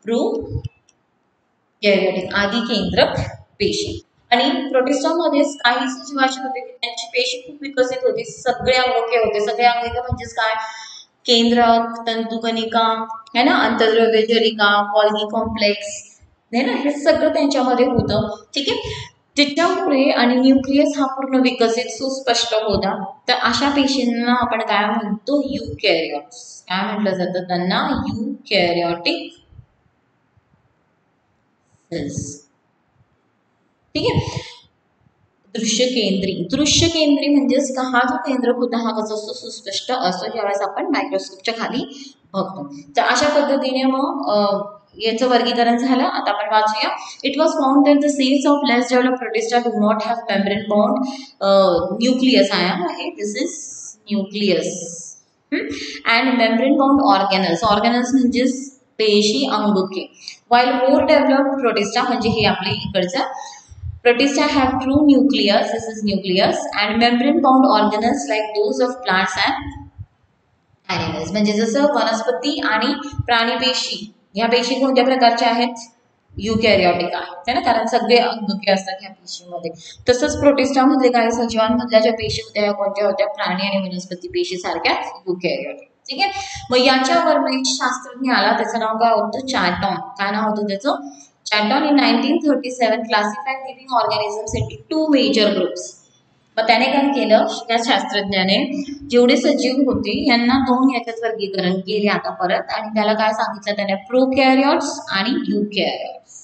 Speaker 1: प्रोकॅरियोटिक आदी केंद्रक पेशी. आणि प्रोटिस्टामध्येच काही सजीवाचे होते की त्यांची पेशी खूप विकसित होती, सगळे अंगके होते. सगळे अंगके म्हणजेच काय, केंद्रक, तंतुकणिका है ना, अंतर्द्रव्य जलिका, गोल्गी कॉम्प्लेक्स है ना, हे सगळं त्यांच्यामध्ये होतं. ठीक आहे. त्याच्यामुळे आणि न्यूक्लियस हा पूर्ण विकसित सुस्पष्ट होता. तर अशा पेशींना आपण काय म्हणतो, युकॅरियोट्स. काय म्हटलं जातं त्यांना, युकॅरियोटिक सेल्स. ठीक आहे. दृश्य केंद्री, दृश्य केंद्री म्हणजेच का, हा जो केंद्रक होता हा कसा असतो, सुस्पष्ट असतो ज्यावेळेस आपण मायक्रोस्कोपच्या खाली बघतो. तर अशा पद्धतीने मग याचं वर्गीकरण झालं. आता आपण वाचूया. It was found that the cells of less develop Protista do not have membrane bound nucleus आहे, this is nucleus. And membrane bound organelles, organelles म्हणजेच पेशी, अंगके. वाईल मोर डेव्हलप्ड प्रोटिस्टा म्हणजे हे आपले इकडचं Protista have true nucleus, this is nucleus, and membrane bound organelles like those of plants and animals. म्हणजे जसं वनस्पती आणि प्राणी पेशी, ह्या पेशी कोणत्या प्रकारच्या आहेत, युकॅरियोटिक आहेत, है ना, कारण सगळे अंगके असतात ह्या पेशीमध्ये. तसंच प्रोटिस्टा मधले काही सजीवांमधल्या ज्या पेशी होत्या ह्या कोणत्या होत्या, प्राणी आणि वनस्पती पेशी सारख्या युकॅरियोटिक. ठीक आहे. मग याच्यावर एक शास्त्रज्ञ आला, त्याचं नाव काय होतं, चॅटॉन. काय नाव होतं त्याचं, Chatan in nineteen thirty-seven classified living organisms into two major groups. मग त्याने काय केलं, त्या शास्त्रज्ञाने जेवढे सजीव होते यांना दोन याच्यात वर्गीकरण केले आता परत, आणि त्याला काय सांगितलं त्याने, प्रोकॅरियोट्स आणि युकॅरियोट्स.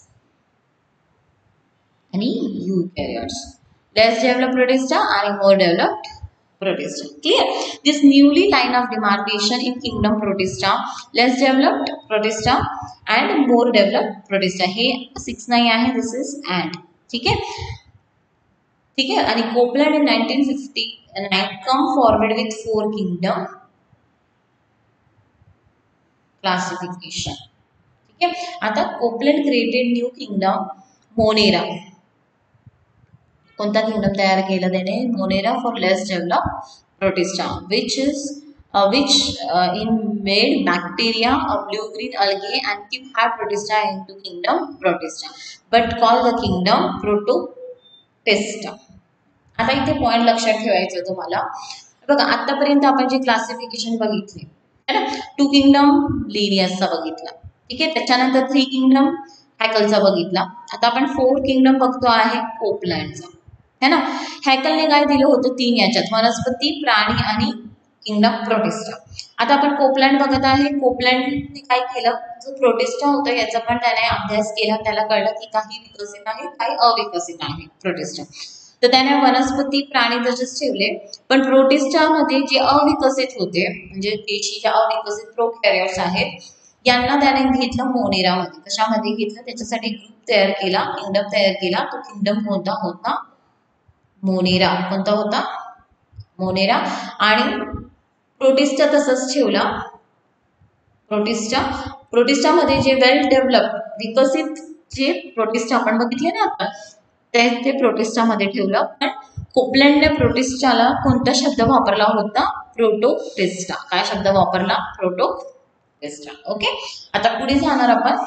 Speaker 1: आणि युकॅरियोट्स, लेस डेव्हलप्ड प्रोटिस्टा आणि more developed Protista. Clear? This newly line of demarcation in kingdom Protista, less developed Protista and more developed Protista. हे सिक्स नाही आहे, this is and. ठीक है, ठीक है. आणि Copeland in nineteen sixty-nine come forward with four kingdom classification. ठीक है. आता Copeland created new kingdom Monera. कोणता किंगडम तयार केला त्याने, Monera for less develop Protista, which is which in made bacteria a blue green algae and keep high Protista into kingdom Protista, but call the kingdom Protoctista. आता इथे point लक्षात ठेवायचं तुम्हाला. बघा आतापर्यंत आपण जे क्लासिफिकेशन बघितले है ना, टू किंगडम लिनियसचा बघितला. ठीक आहे. त्याच्यानंतर थ्री किंगडम हॅकलचा बघितला. आता आपण फोर किंगडम बघतो आहे कोपलँडचा, है ना. हॅकलने काय दिलं होतं, तीन याच्यात वनस्पती, प्राणी आणि किंगडम प्रोटिस्टा. आता आपण कोपलँड बघत आहे. कोपलँडने काय केलं, जो प्रोटिस्टा होता याचा पण त्याने अभ्यास केला. त्याला कळलं की काही विकसित आहे, काही अविकसित आहे प्रोटिस्टा. तर त्याने वनस्पती, प्राणी तसेच ठेवले, पण प्रोटिस्टामध्ये जे अविकसित होते म्हणजे पेशी ज्या अविकसित प्रोकॅरियोट्स आहेत यांना त्याने घेतलं मोनेरामध्ये. कशामध्ये घेतलं, त्याच्यासाठी ग्रुप तयार केला, किंगडम तयार केला. तो किंगडम कोणता होता, मोनेरा. कोणता होता, मोनेरा. आणि प्रोटिस्टा तसंच ठेवला. प्रोटिस्टा प्रोटिस्टामध्ये जे वेल डेव्हलप्ड विकसित जे प्रोटिस्टा आपण बघितले ना आता, ते ते प्रोटिस्टामध्ये ठेवलं. पण कोपलँडने प्रोटिस्टाला कोणता शब्द वापरला होता, प्रोटोटिस्टा. काय शब्द वापरला, प्रोटोटिस्टा. ओके. आता पुढे जाणार आपण,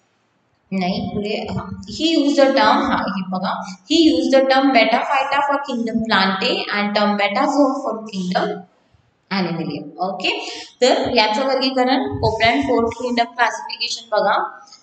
Speaker 1: नाही पुढे, ही यूज द टर्म, हा हे बघा, he use the term Metaphyta for kingdom Plantae and term Metazoa for kingdom Animalium. Okay. तर याचं वर्गीकरण कोपलँड फोर किंगडम क्लासिफिकेशन बघा,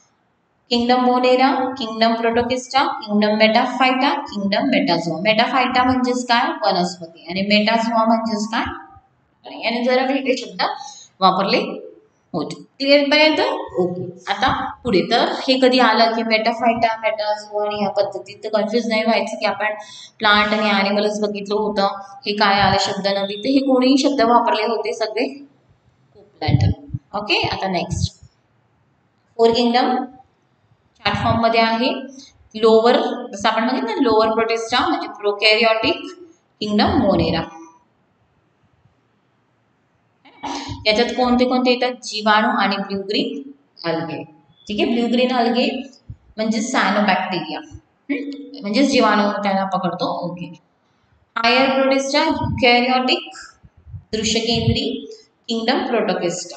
Speaker 1: kingdom Monera, kingdom Protoctista, kingdom Metaphyta, kingdom Metazoa. Metaphyta म्हणजेच काय, वनस्पती, आणि मेटाझोआ म्हणजेच काय, आणि जरा वेगळे शब्द वापरले होते. क्लिअर पर्यंत. ओके. आता पुढे, तर हे कधी आलं की मेटाफायटा, मेटाझोआ आणि ह्या पद्धतीत, तर कन्फ्युज नाही व्हायचं की आपण प्लांट आणि ॲनिमल्स बघितलं होतं, हे काय आले शब्द नवीन, तर हे कोणीही शब्द वापरले होते सगळे कोपलँड. ओके. आता next four kingdom chart form मध्ये आहे. लोअर, जसं आपण बघितलं लोअर प्रोटिस्टा म्हणजे प्रोकॅरियोटिक, किंगडम मोनेरा. याच्यात कोणते कोणते येतात, जीवाणू आणि ब्ल्यू ग्रीन अल्गे. ठीक आहे. ब्ल्यू ग्रीन अल्गे म्हणजे सायनोबॅक्टेरिया, म्हणजे जीवाणू त्याला पकडतो. ओके. हायर प्रोटिस्टा युकॅरियोटिक, दृश्यकेंद्री, किंगडम प्रोटोटिस्टा.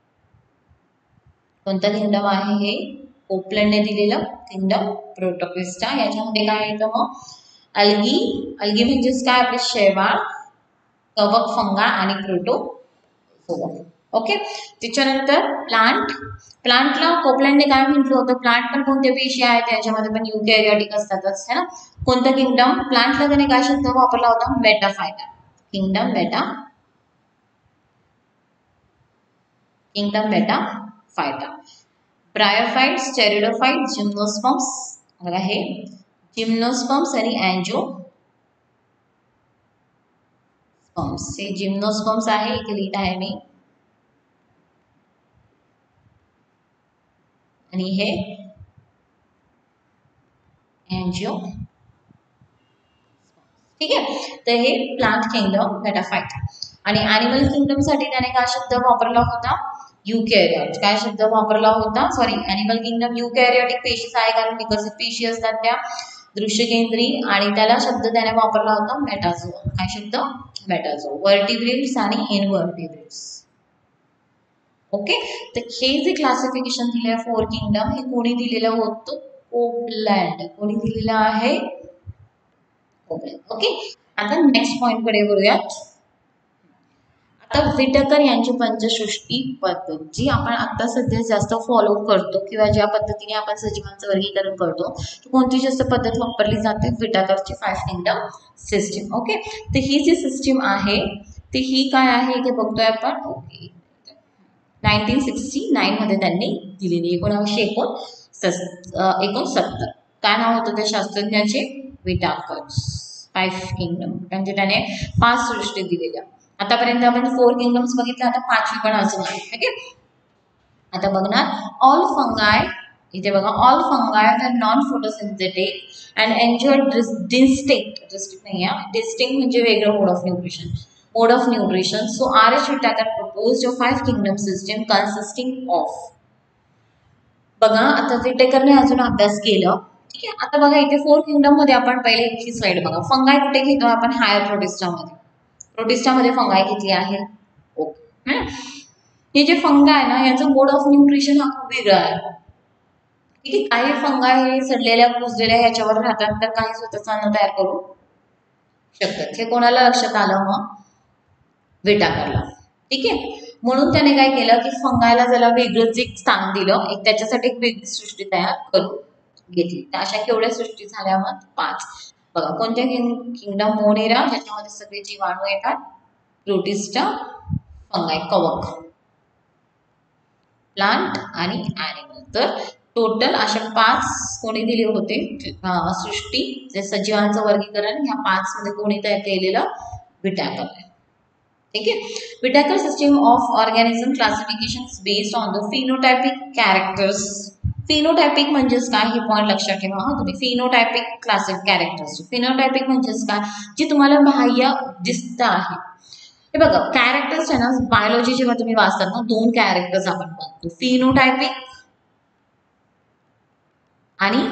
Speaker 1: कोणता किंगडम आहे हे, कोपलँडने दिलेलं किंगडम प्रोटोटिस्टा. याच्यामध्ये काय येतं मग, अल्गी. अल्गी म्हणजेच काय, आपले शैवाळ, कवक, फंगा आणि प्रोटो. ओके. त्याच्यानंतर प्लांट. प्लांटला कोपलँडने काय म्हटलं होतं, प्लांट पण कोणते पेशी आहेत त्याच्यामध्ये पण युकॅरियोटिक असतातच है ना. कोणतं किंगडम, प्लांटला त्याने काय शब्द वापरला होता, Metaphyta. Kingdom meta kingdom Metaphyta. Bryophytes, pteridophytes, gymnosperms. बघा हे जिम्नोस्पर्म्स आणि अँजिओस्पर्म्स. हे जिम्नोस्पर्म्स आहे, इथे लिहित आहे मी, आणि हे एंजियो. ठीक आहे. तर हे प्लांट किंगडम मेटाफाइट. आणि ॲनिमल किंगडम साठी त्याने काय शब्द वापरला होता, युकॅरियोट. काय शब्द वापरला होता, सॉरी ॲनिमल किंगडम युकॅरियोटिक पेशीज आहे कारण विकसित पेशी असतात त्या दृश्यकेंद्री, आणि त्याला शब्द त्याने वापरला होता मेटाझो. काय शब्द, मेटाझो. वर्टिब्रेट्स आणि इनवर्टिब्रेट्स. ओके. तर हे जे क्लासिफिकेशन दिले आहे फोर किंगडम, हे कोणी दिलेलं होतं, कोपलँड. कोणी दिलेलं आहे, कोपलँड. ओके. आता नेक्स्ट पॉइंट कडे वळूयात. आता विटेकर यांची पंचसृष्टी पद्धत जी आपण आता सध्या जास्त फॉलो करतो किंवा ज्या पद्धतीने आपण सजीवांचं वर्गीकरण करतो, कोणती जास्त पद्धत वापरली जाते, विटेकरची फाईव्ह किंगडम सिस्टीम. ओके. तर ही जी सिस्टीम आहे ती ही काय आहे इथे बघतोय आपण. ओके. नाईन्टीन सिक्स्टी नाईन मध्ये त्यांनी दिलेली, एकोणावीसशे एकोण एकोणसत्तर. काय नाव होतं त्या शास्त्रज्ञाचे, विटेकर्स फाईव्ह किंगडम. म्हणजे त्याने पाच सृष्टी दिलेल्या. आतापर्यंत आपण फोर किंगडम्स बघितले, आता पाचवी पण अजून आहे. ओके. आता बघणार ऑल फंगाय. इथे बघा all fungi are non photosynthetic and enjoy distinct distinct नाही आहे डिस्टिंक्ट म्हणजे वेगळं mode of nutrition mode of nutrition. So R H Whittaker proposed a five kingdom system consisting of. बघा आता विटेकरने अजून अभ्यास केला. ठीक आहे. आता बघा इथे फोर किंगडम मध्ये आपण पहिले ही स्लाइड बघा. फंगाय कुठे घेतो आपण, हायर प्रोटिस्टा मध्ये. प्रोटिस्टा मध्ये फंगाय घेतली आहे. ओके. हे जे फंगाय आहे ना, याचं मोड ऑफ न्यूट्रिशन हा खूप वेगळा आहे. ठीक आहे. काही फंगाय हे सडलेल्या कुजलेल्या ह्याच्यावर राहतात, तर काही स्वतःचं अन्न तयार करू शकतात. हे कोणाला लक्षात आलं, मग विटेकरला. ठीक आहे. म्हणून त्याने काय केलं की फंगायला जरा वेगळंच एक स्थान दिलं, एक त्याच्यासाठी एक वेगळी सृष्टी तयार करून घेतली. तर अशा केवढ्या सृष्टी झाल्या, मग पाच. बघा कोणत्या किंगडम, मोनेरा ज्याच्यामध्ये सगळे जीवाणू येतात, प्रोटिस्टा, फंगाय कवक, प्लांट आणि ॲनिमल. तर टोटल अशा पाच कोणी दिले होते सृष्टी, जे सजीवांचं वर्गीकरण ह्या पाच मध्ये कोणी तयार केलेलं, विटेकर. ठीक आहे. Whittaker system of organism classification based on the phenotypic characters. Phenotypic म्हणजेच काय, हे पॉईंट लक्षात ठेवा हा तुम्ही. Phenotypic classic characters. फिनोटायपिक म्हणजेच काय, जे तुम्हाला बाह्य दिसत आहे. हे बघा कॅरेक्टर्स आहे ना, बायोलॉजी जेव्हा तुम्ही वाचतात ना, दोन कॅरेक्टर्स आपण बघतो, फिनोटायपिक आणि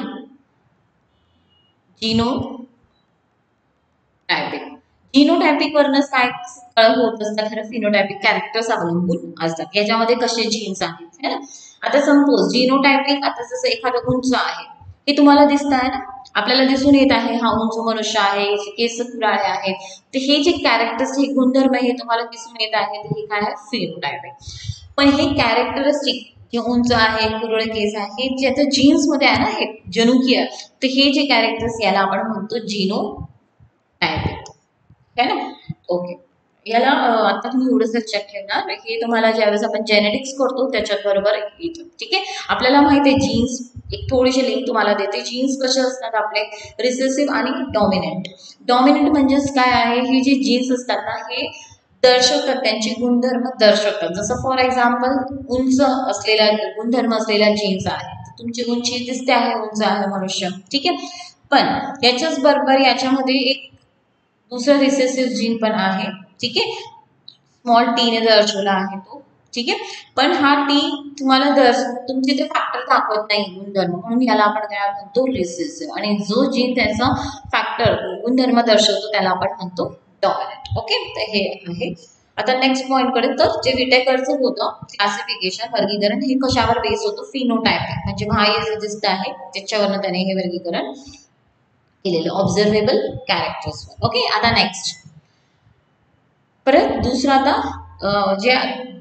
Speaker 1: जीनोटायपिक. जीनोटायपिक वरनच काय होत असतं, खरं फिनोटायपिक कॅरेक्टर्स अवलंबून असतात. याच्यामध्ये कसे जीन्स आहेत है ना. आता सपोज जीनोटायपिक, आता जसं एखादं उंच आहे, हे तुम्हाला दिसत आहे ना, आपल्याला दिसून येत आहे हा उंच मनुष्य आहे, केस कुराळे आहेत. तर हे जे कॅरेक्टर्स, हे गुणधर्म हे तुम्हाला दिसून येत आहे, तर हे काय आहे, फिनोटायपिक. पण हे कॅरेक्टरिस्टिक जे उंच आहे, कुरळे केस आहे, जे आता जीन्स मध्ये आहे ना, हे जनुकीय, तर हे जे कॅरेक्टर्स याला आपण म्हणतो जीनोटायपिक है ना. ओके. याला आता तुम्ही एवढंच लक्षात ठेवणार, हे तुम्हाला ज्यावेळेस आपण जेनेटिक्स करतो त्याच्यात बरोबर येतं. ठीक आहे. आपल्याला माहिती आहे जीन्स, एक थोडीशी लिंक तुम्हाला देते. जीन्स कसे असतात आपले, रिसेसिव्ह आणि डॉमिनंट. डॉमिनंट म्हणजेच काय आहे, हे जे जीन्स असतात ना, हे दर्शवतात, त्यांचे गुणधर्म दर्शवतात. जसं फॉर एक्झाम्पल उंच असलेला गुणधर्म असलेला जीन्स आहे, तुमची उंची दिसते आहे, उंच आहे मनुष्य. ठीक आहे. पण याच्याच बरोबर याच्यामध्ये एक दुसरा रिसेसिव्ह जीन पण आहे. ठीक आहे. स्मॉल टी ने दर्शवला आहे तो. ठीक आहे. पण हा टी तुम्हाला दर्श तुमचे ते फॅक्टर दाखवत नाही गुणधर्म, म्हणून याला आपण काय म्हणतो, रिसेसिव्ह. आणि जो जीन त्याचा फॅक्टर गुणधर्म दर्शवतो त्याला आपण म्हणतो डॉमिनंट. ओके. तर हे आहे. आता नेक्स्ट पॉइंट कडे, तर जे विटेकरचं होतं क्लासिफिकेशन, वर्गीकरण, हे कशावर बेस होतं, फिनोटायपिक म्हणजे बाह्य जे दिसत आहे त्याच्यावरनं त्याने हे वर्गीकरण केलेलं, ऑब्झर्वेबल कॅरेक्टर्स. ओके. आता नेक्स्ट परत दुसरा, आता जे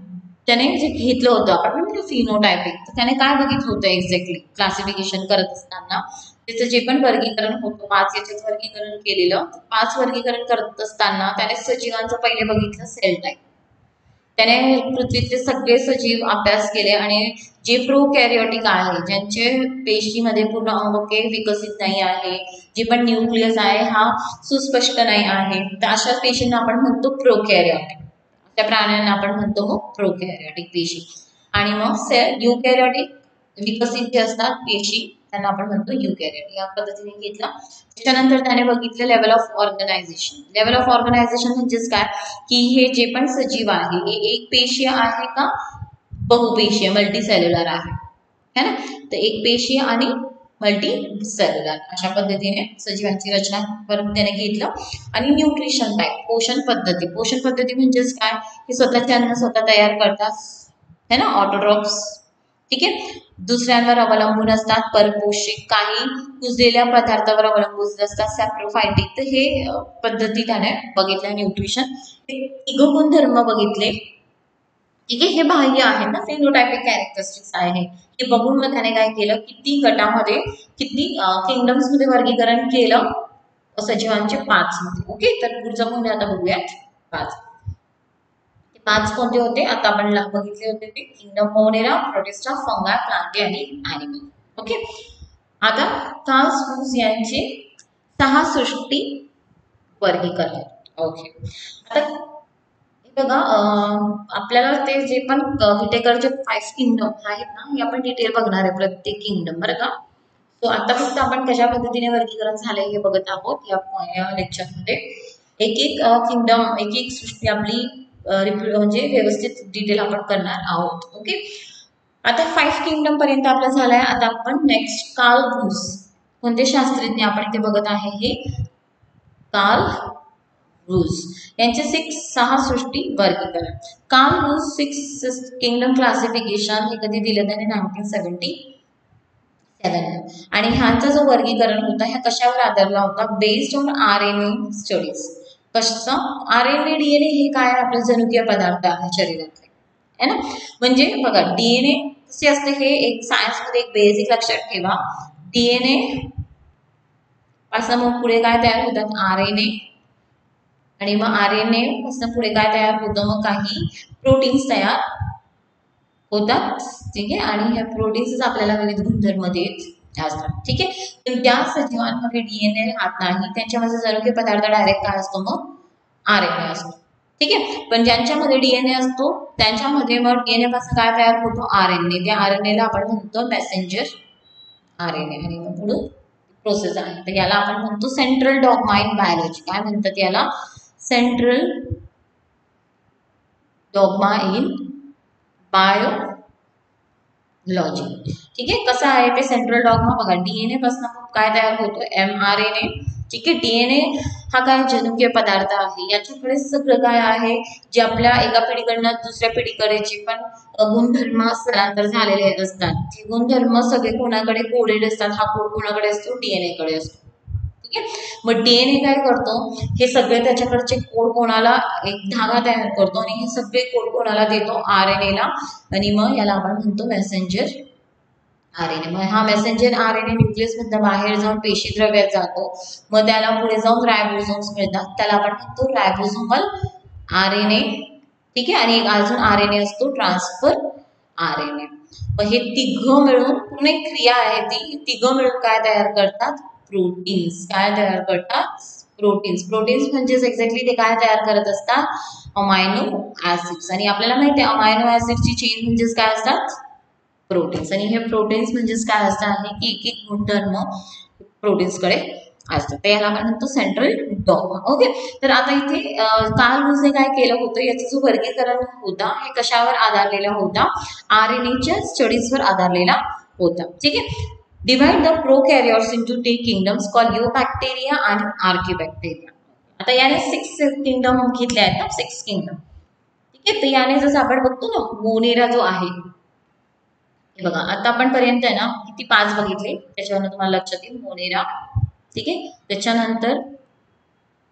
Speaker 1: त्याने जे घेतलं होतं आपण म्हणजे फिनोटायपिक, तर त्याने काय बघितलं होतं एक्झॅक्टली क्लासिफिकेशन करत असताना, त्याचं जे पण वर्गीकरण होतं पाच याच्यात वर्गीकरण केलेलं, पाच वर्गीकरण करत असताना त्याने सजीवांचं पहिले बघितलं सेल टाईप. त्याने पृथ्वीतले सगळे सजीव अभ्यास केले आणि जे प्रोकॅरियोटिक आहे, ज्यांचे पेशीमध्ये पूर्ण अंगके विकसित नाही आहे, जे पण न्यूक्लियस आहे हा सुस्पष्ट नाही आहे, तर अशा पेशींना आपण म्हणतो प्रोकॅरियोटिक. त्या प्राण्यांना आपण म्हणतो मग प्रोकॅरियोटिक पेशी. आणि मग सेल युकॅरियोटिक विकसित जे असतात पेशी त्यांना आपण म्हणतो युकॅरियोटिक. या पद्धतीने घेतला. त्याच्यानंतर त्याने बघितलं level of organization. Level of organization म्हणजेच काय की हे जे पण सजीव आहे हे एक पेशीय आहे का बहुपेशीय मल्टी सेल्युलर आहे है ना. तर एक पेशीय आणि मल्टी सेल्युलर अशा पद्धतीने सजीवांची रचना करून त्याने घेतलं. आणि न्यूट्रिशन टाईप पोषण पद्धती. पोषण पद्धती म्हणजेच काय की स्वतःचे अन्न स्वतः तयार करतात है ना, ऑटोट्रॉप्स. ठीक आहे, दुसऱ्यांवर अवलंबून असतात, परपोषिक काही कुजलेल्या पदार्थावर अवलंबून असतात, सॅप्रोफायटिक. तर हे पद्धती त्याने बघितल्या न्यूट्रिशन. तिघ गुणधर्म बघितले. ठीक आहे, हे बाह्य आहेत ना, फिनोटायपिक कॅरेक्टरिस्टिक्स आहे. हे बघून मग त्याने काय केलं किती गटामध्ये किती किंगडम्स मध्ये वर्गीकरण केलं सजीवांचे पाच मध्ये. ओके, तर पुढचं म्हणजे आता बघूयात पाच. पाच कोणते होते आता आपण बघितले होते ते kingdom Monera, Protista, fungi, Plantae आणि ॲनिमल. ओके, आता कार्ल फूस यांचे सहा सृष्टी वर्गीकरण. ओके, आता बघा आपल्याला ते जे पण विटेकरचे फाईव्ह किंगडम आहेत ना हे आपण डिटेल बघणार आहे प्रत्येक किंगडम बरं का. तो आता फक्त आपण कशा पद्धतीने वर्गीकरण झाले हे बघत आहोत या लेक्चरमध्ये. एक एक किंगडम एक एक सृष्टी आपली म्हणजे व्यवस्थित डिटेल आपण करणार आहोत. ओके, आता फाईव्ह किंगडम पर्यंत आपला झालाय. आता आपण नेक्स्ट कार्ल फूस कोणते शास्त्रज्ञ आपण इथे बघत आहे हे कार्ल फूस यांचे सिक्स सहा सृष्टी वर्गीकरण. कार्ल फूस सिक्स किंगडम क्लासिफिकेशन हे कधी दिलं त्याने नाईन्टीन सेव्हन्टी सेवन. आणि ह्यांचा जो वर्गीकरण होता ह्या कशावर आधारला होता based on R N A studies. कसं R N A D N A हे काय आपले जनुकीय पदार्थ आहे शरीरातले है ना. म्हणजे बघा डीएनए कसे असते हे एक सायन्स मध्ये एक बेसिक लक्षात ठेवा. डीएनए पासून मग पुढे काय तयार होतात आर एन ए आणि मग आर एन ए पासून पुढे काय तयार होतं मग काही प्रोटीन्स तयार होतात. ठीक आहे, आणि ह्या प्रोटीन्स आपल्याला विविध गुणधर्म देत असतात. ठीक आहे, तर त्या सजीवांमध्ये डीएनए राहत नाही, त्यांच्यामध्ये जनुकीय पदार्थ डायरेक्ट काय असतो मग आर एन ए असतो. ठीक आहे, पण ज्यांच्यामध्ये डीएनए असतो त्यांच्यामध्ये मग डीएनए पासून काय तयार होतो आर एन ए. त्या आर एन एला आपण म्हणतो मेसेंजर आर एन ए. आणि मग पुढे प्रोसेस आहे तर याला आपण म्हणतो सेंट्रल डॉग्मा इन बायोलॉजी. काय म्हणतात याला सेंट्रल डॉग्मा इन बायोलॉजी. ठीक आहे, कसं आहे ते सेंट्रल डॉग्मा बघा डीएनए पासून काय तयार होतो एम आर एन ए. ठीक आहे, डीएनए हा काय जनुकीय पदार्थ आहे, याच्याकडे सगळं काय आहे जे आपल्या एका पिढीकडनं दुसऱ्या पिढीकडे जे पण गुणधर्म स्थलांतर झालेले असतात ते गुणधर्म सगळे कोणाकडे कोडेड असतात. हा कोड कोणाकडे असतो डीएनए कडे असतो. ठीक आहे, मग डीएनए काय करतो हे सगळे त्याच्याकडचे कोड कोणाला एक धागा तयार करतो आणि हे सगळे कोड कोणाला देतो आर एन ए ला. आणि मग याला आपण म्हणतो मेसेंजर आर एन ए. मग हा messenger R N A nucleus मधून बाहेर जाऊन पेशी द्रव्यात जातो, मग त्याला पुढे जाऊन रायबोसोम्स मिळतात, त्याला आपण म्हणतो रायबोसोमल आर एन ए. ठीक आहे, आणि एक अजून आर एन ए असतो ट्रान्सफर आर एन ए. मग हे तिघं मिळून पूर्ण एक क्रिया आहे, ती तिघं मिळून काय तयार करतात प्रोटीन्स. काय तयार करतात प्रोटीन्स. प्रोटीन्स म्हणजेच एक्झॅक्टली ते काय तयार करत असतात अमायनो ऍसिड्स. आणि आपल्याला माहिती आहे अमायनो ऍसिडची चेन म्हणजेच काय असतात प्रोटीन्स. आणि हे प्रोटीन्स म्हणजेच काय असतात की एक एक गुणधर्म प्रोटीन्सकडे असतात, तर याला आपण म्हणतो सेंट्रल डॉग्मा. ओके, तर आता इथे कार्ल फूसने काय केलं होतं याचं जो वर्गीकरण होता हे कशावर आधारलेला होता आर एन एच्या स्टडीजवर आधारलेला होता. ठीक आहे, divide the prokaryotes into two kingdoms call eubacteria आणि आर्किबॅक्टेरिया. आता याने सिक्स किंगडम घेतले आहेत ना, सिक्स किंगडम. ठीक आहे, तर याने जसं आपण बघतो ना मोनेरा जो आहे बघा आता आपण पर्यंत आहे ना किती पाच बघितले त्याच्यावर तुम्हाला लक्षात येईल मोनेरा. ठीक आहे, त्याच्यानंतर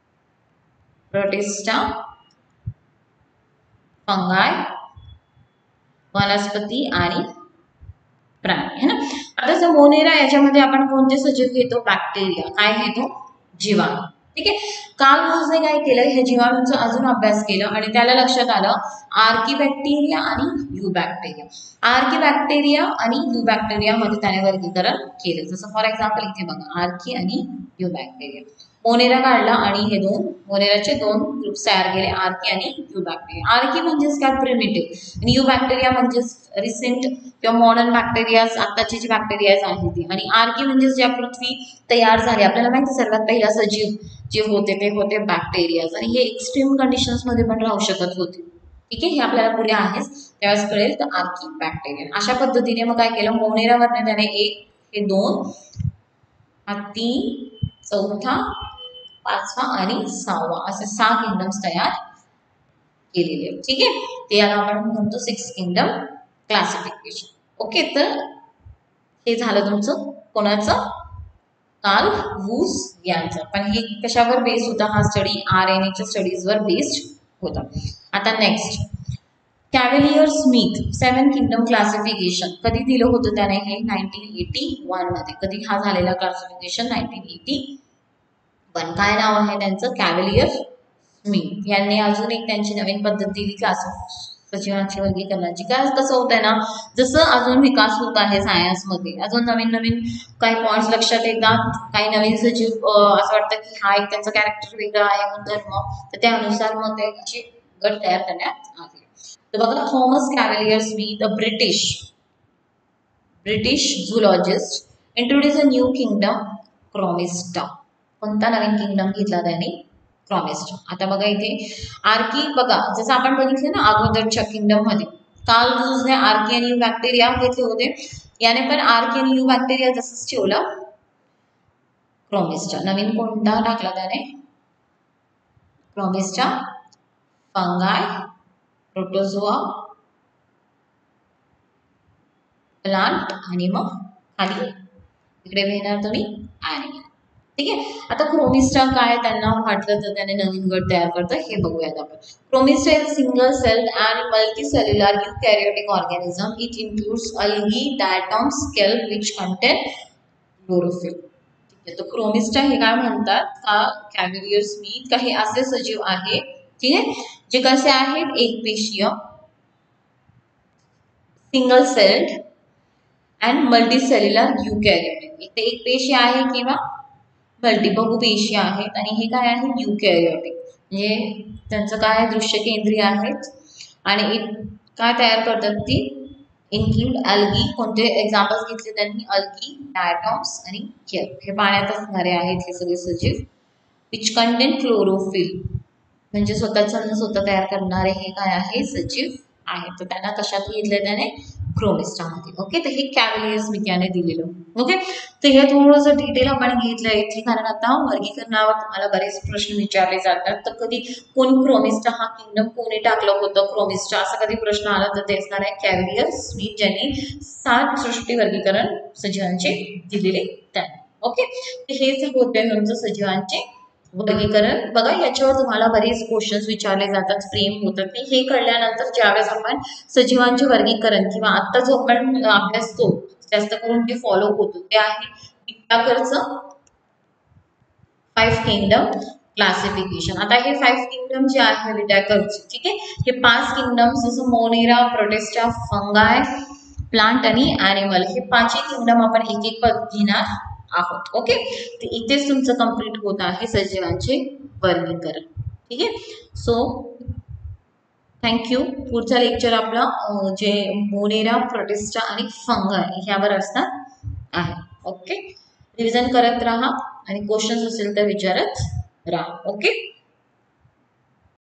Speaker 1: प्रोटिस्टा, फंगाय, वनस्पती आणि प्राणी है ना. आता जर मोनेरा याच्यामध्ये आपण कोणते सजीव घेतो, बॅक्टेरिया. काय घेतो, जीवाणू. ठीक आहे. कार्ल वूजने काय केलं, हे जीवाणूंचा अजून अभ्यास केला आणि त्याला लक्षात आलं आर्किबॅक्टेरिया आणि युबॅक्टेरिया. आर्किबॅक्टेरिया आणि युबॅक्टेरिया मध्ये त्याने वर्गीकरण केलं. जसं फॉर एक्झाम्पल इथे बघा, आर्की आणि युबॅक्टेरिया. मोनेरा काढला आणि हे दोन मोनेराचे दोन ग्रुप्स तयार केले, आर्की आणि युबॅक्टेरिया. आर्की म्हणजेच काय, प्रिमिटिव्ह, आणि युबॅक्टेरिया म्हणजेच रिसेंट किंवा मॉडर्न बॅक्टेरियाज, आताची जी बॅक्टेरियाज आहेत ती. आणि आर्की म्हणजेच ज्या पृथ्वी तयार झाली, आपल्याला माहिती सर्वात पहिला सजीव जे होते ते होते बॅक्टेरियाज, आणि हे एक्स्ट्रीम कंडिशन्स मध्ये पण राहू शकत होते. ठीक आहे, हे आपल्याला पुढे आहेच त्यावेळेस कळेल. तर आर्की बॅक्टेरिया अशा पद्धतीने मग काय केलं, मोनेरावरने त्याने एक, हे दोन, हा तीन, चौथा, पाचवा आणि सहावा असे सहा किंगडम्स तयार केलेले. ठीक आहे, ते याला आपण म्हणतो सिक्स किंगडम क्लासिफिकेशन. ओके, तर हे झालं तुमचं कोणाचं, कार्ल वूज यांचं. पण हे कशावर बेस्ड होता हा स्टडी, आर एन एच्या स्टडीजवर बेस्ड होता. आता next, Cavalier Smith seven kingdom classification कधी दिलं होतं त्याने, हे नाईन्टीन एटी वन मध्ये. कधी हा झालेला क्लासिफिकेशन, नाईन्टीन एटी वन. काय नाव आहे त्यांचं, कॅव्हेलियर स्मिथ यांनी अजून एक त्यांची नवीन पद्धत दिली क्लास सजीवांची वर्गीकरणाची. काय कसं होत आहे ना, जसं अजून विकास होत आहे सायन्समध्ये, अजून नवीन नवीन काही पॉईंट्स लक्षात येतात, काही नवीन सजीव असं वाटतं की हा एक त्यांचा कॅरेक्टर वेगळा आहे गुणधर्म, तर त्यानुसार मग त्याचे गट तयार करण्यात आले. तर बघा, Thomas Cavalier Smith, a British British zoologist, introduce a new kingdom Chromista. कोणता नवीन किंगडम घेतला त्याने, क्रोमिस्टा. आता बघा इथे आर्की, बघा जसं आपण बघितलं ना अगोदरच्या किंगडम मध्ये, कार्ल वूजने आर्की आणि युबॅक्टेरिया घेतले होते, याने पण आर्की आणि युबॅक्टेरिया तसंच ठेवलं, क्रोमिस्टा. नवीन कोणता टाकला त्याने, क्रोमिस्टा, फंगाय, प्रोटोझोआ, प्लांट, आणि मग खाली इकडे घेणार तुम्ही ॲनिमल. ठीक आहे. आता क्रोमिस्टा काय, त्यांना वाटलं तर त्याने नवीन गट तयार करतं, हे बघूयात आपण. Chromista is single celled and multicellular eukaryotic organism. It includes algae, diatoms, kelp which contain chlorophyll. ठीक आहे, तर क्रोमिस्टा हे काय म्हणतात का, कॅव्हेलियर स्मिथ का, हे असे सजीव आहेत, ठीक आहे, जे कसे आहेत, एकपेशीय, single celled and multicellular eukaryotic. इथे एक पेशी आहे किंवा मल्टी बहुपेशी आहेत, आणि हे काय आहे, यूकॅरियोटिक, म्हणजे त्यांचं काय दृश्य केंद्रीय आहेत, आणि काय तयार करतात ती, इन्क्लूड अल्गी. कोणते एक्झाम्पल्स घेतले त्यांनी, अल्गी, डायटॉम्स आणि केल्प. हे पाण्यात असणारे आहेत हे सगळे सजीव. विच कंटेन क्लोरोफिल, म्हणजे स्वतःचं स्वतः तयार करणारे हे काय आहे, सजीव आहे. तर त्यांना कशात घेतलं त्याने, क्रोमिस्टामध्ये. ओके, तर हे कॅव्हेलियर स्मिथ याने दिलेलं. ओके, तर हे थोडंसं डिटेल आपण घेतलं इथे, कारण आता वर्गीकरणावर तुम्हाला बरेच प्रश्न विचारले जातात. तर कधी कोण क्रोमिस्टा हा किंगडम कोणी टाकलं होतं, क्रोमिस्टा असा कधी प्रश्न आला तर ते असणार आहे कॅव्हेलियर स्मिथ, ज्यांनी सात सृष्टी वर्गीकरण सजीवांचे दिलेले त्यांनी. ओके, तर हेच होते तुमचं सजीवांचे वर्गीकरण. बघा, याच्यावर तुम्हाला बरेच क्वेश्चन्स विचारले जातात, फ्रेम होतात. हे कळल्यानंतर ज्यावेळेस आपण सजीवांचे वर्गीकरण किंवा आता जो आपण अभ्यासतो जास्त करून जे फॉलो होतो ते आहे विटाकरचं फाईव्ह किंगडम क्लासिफिकेशन. आता हे फाईव्ह किंगडम जे आहे विटाकरचे, ठीक आहे, हे पाच किंगडम्स जसं मोनेरा, प्रोटिस्टा, फंगाय, प्लांट आणि ॲनिमल, हे पाचही किंगडम आपण एक एक पद घेणार आहोत. ओके, तर इथेच तुमचं कंप्लीट होत आहे सजीवांचे वर्गीकरण. ठीक आहे, सो थँक्यू. पुढचा लेक्चर आपला जे मोनेरा, प्रोटिस्टा आणि फंगाय ह्यावर असणार आहे. ओके, रिव्हिजन करत राहा आणि क्वेश्चन्स असेल तर विचारत राहा. ओके.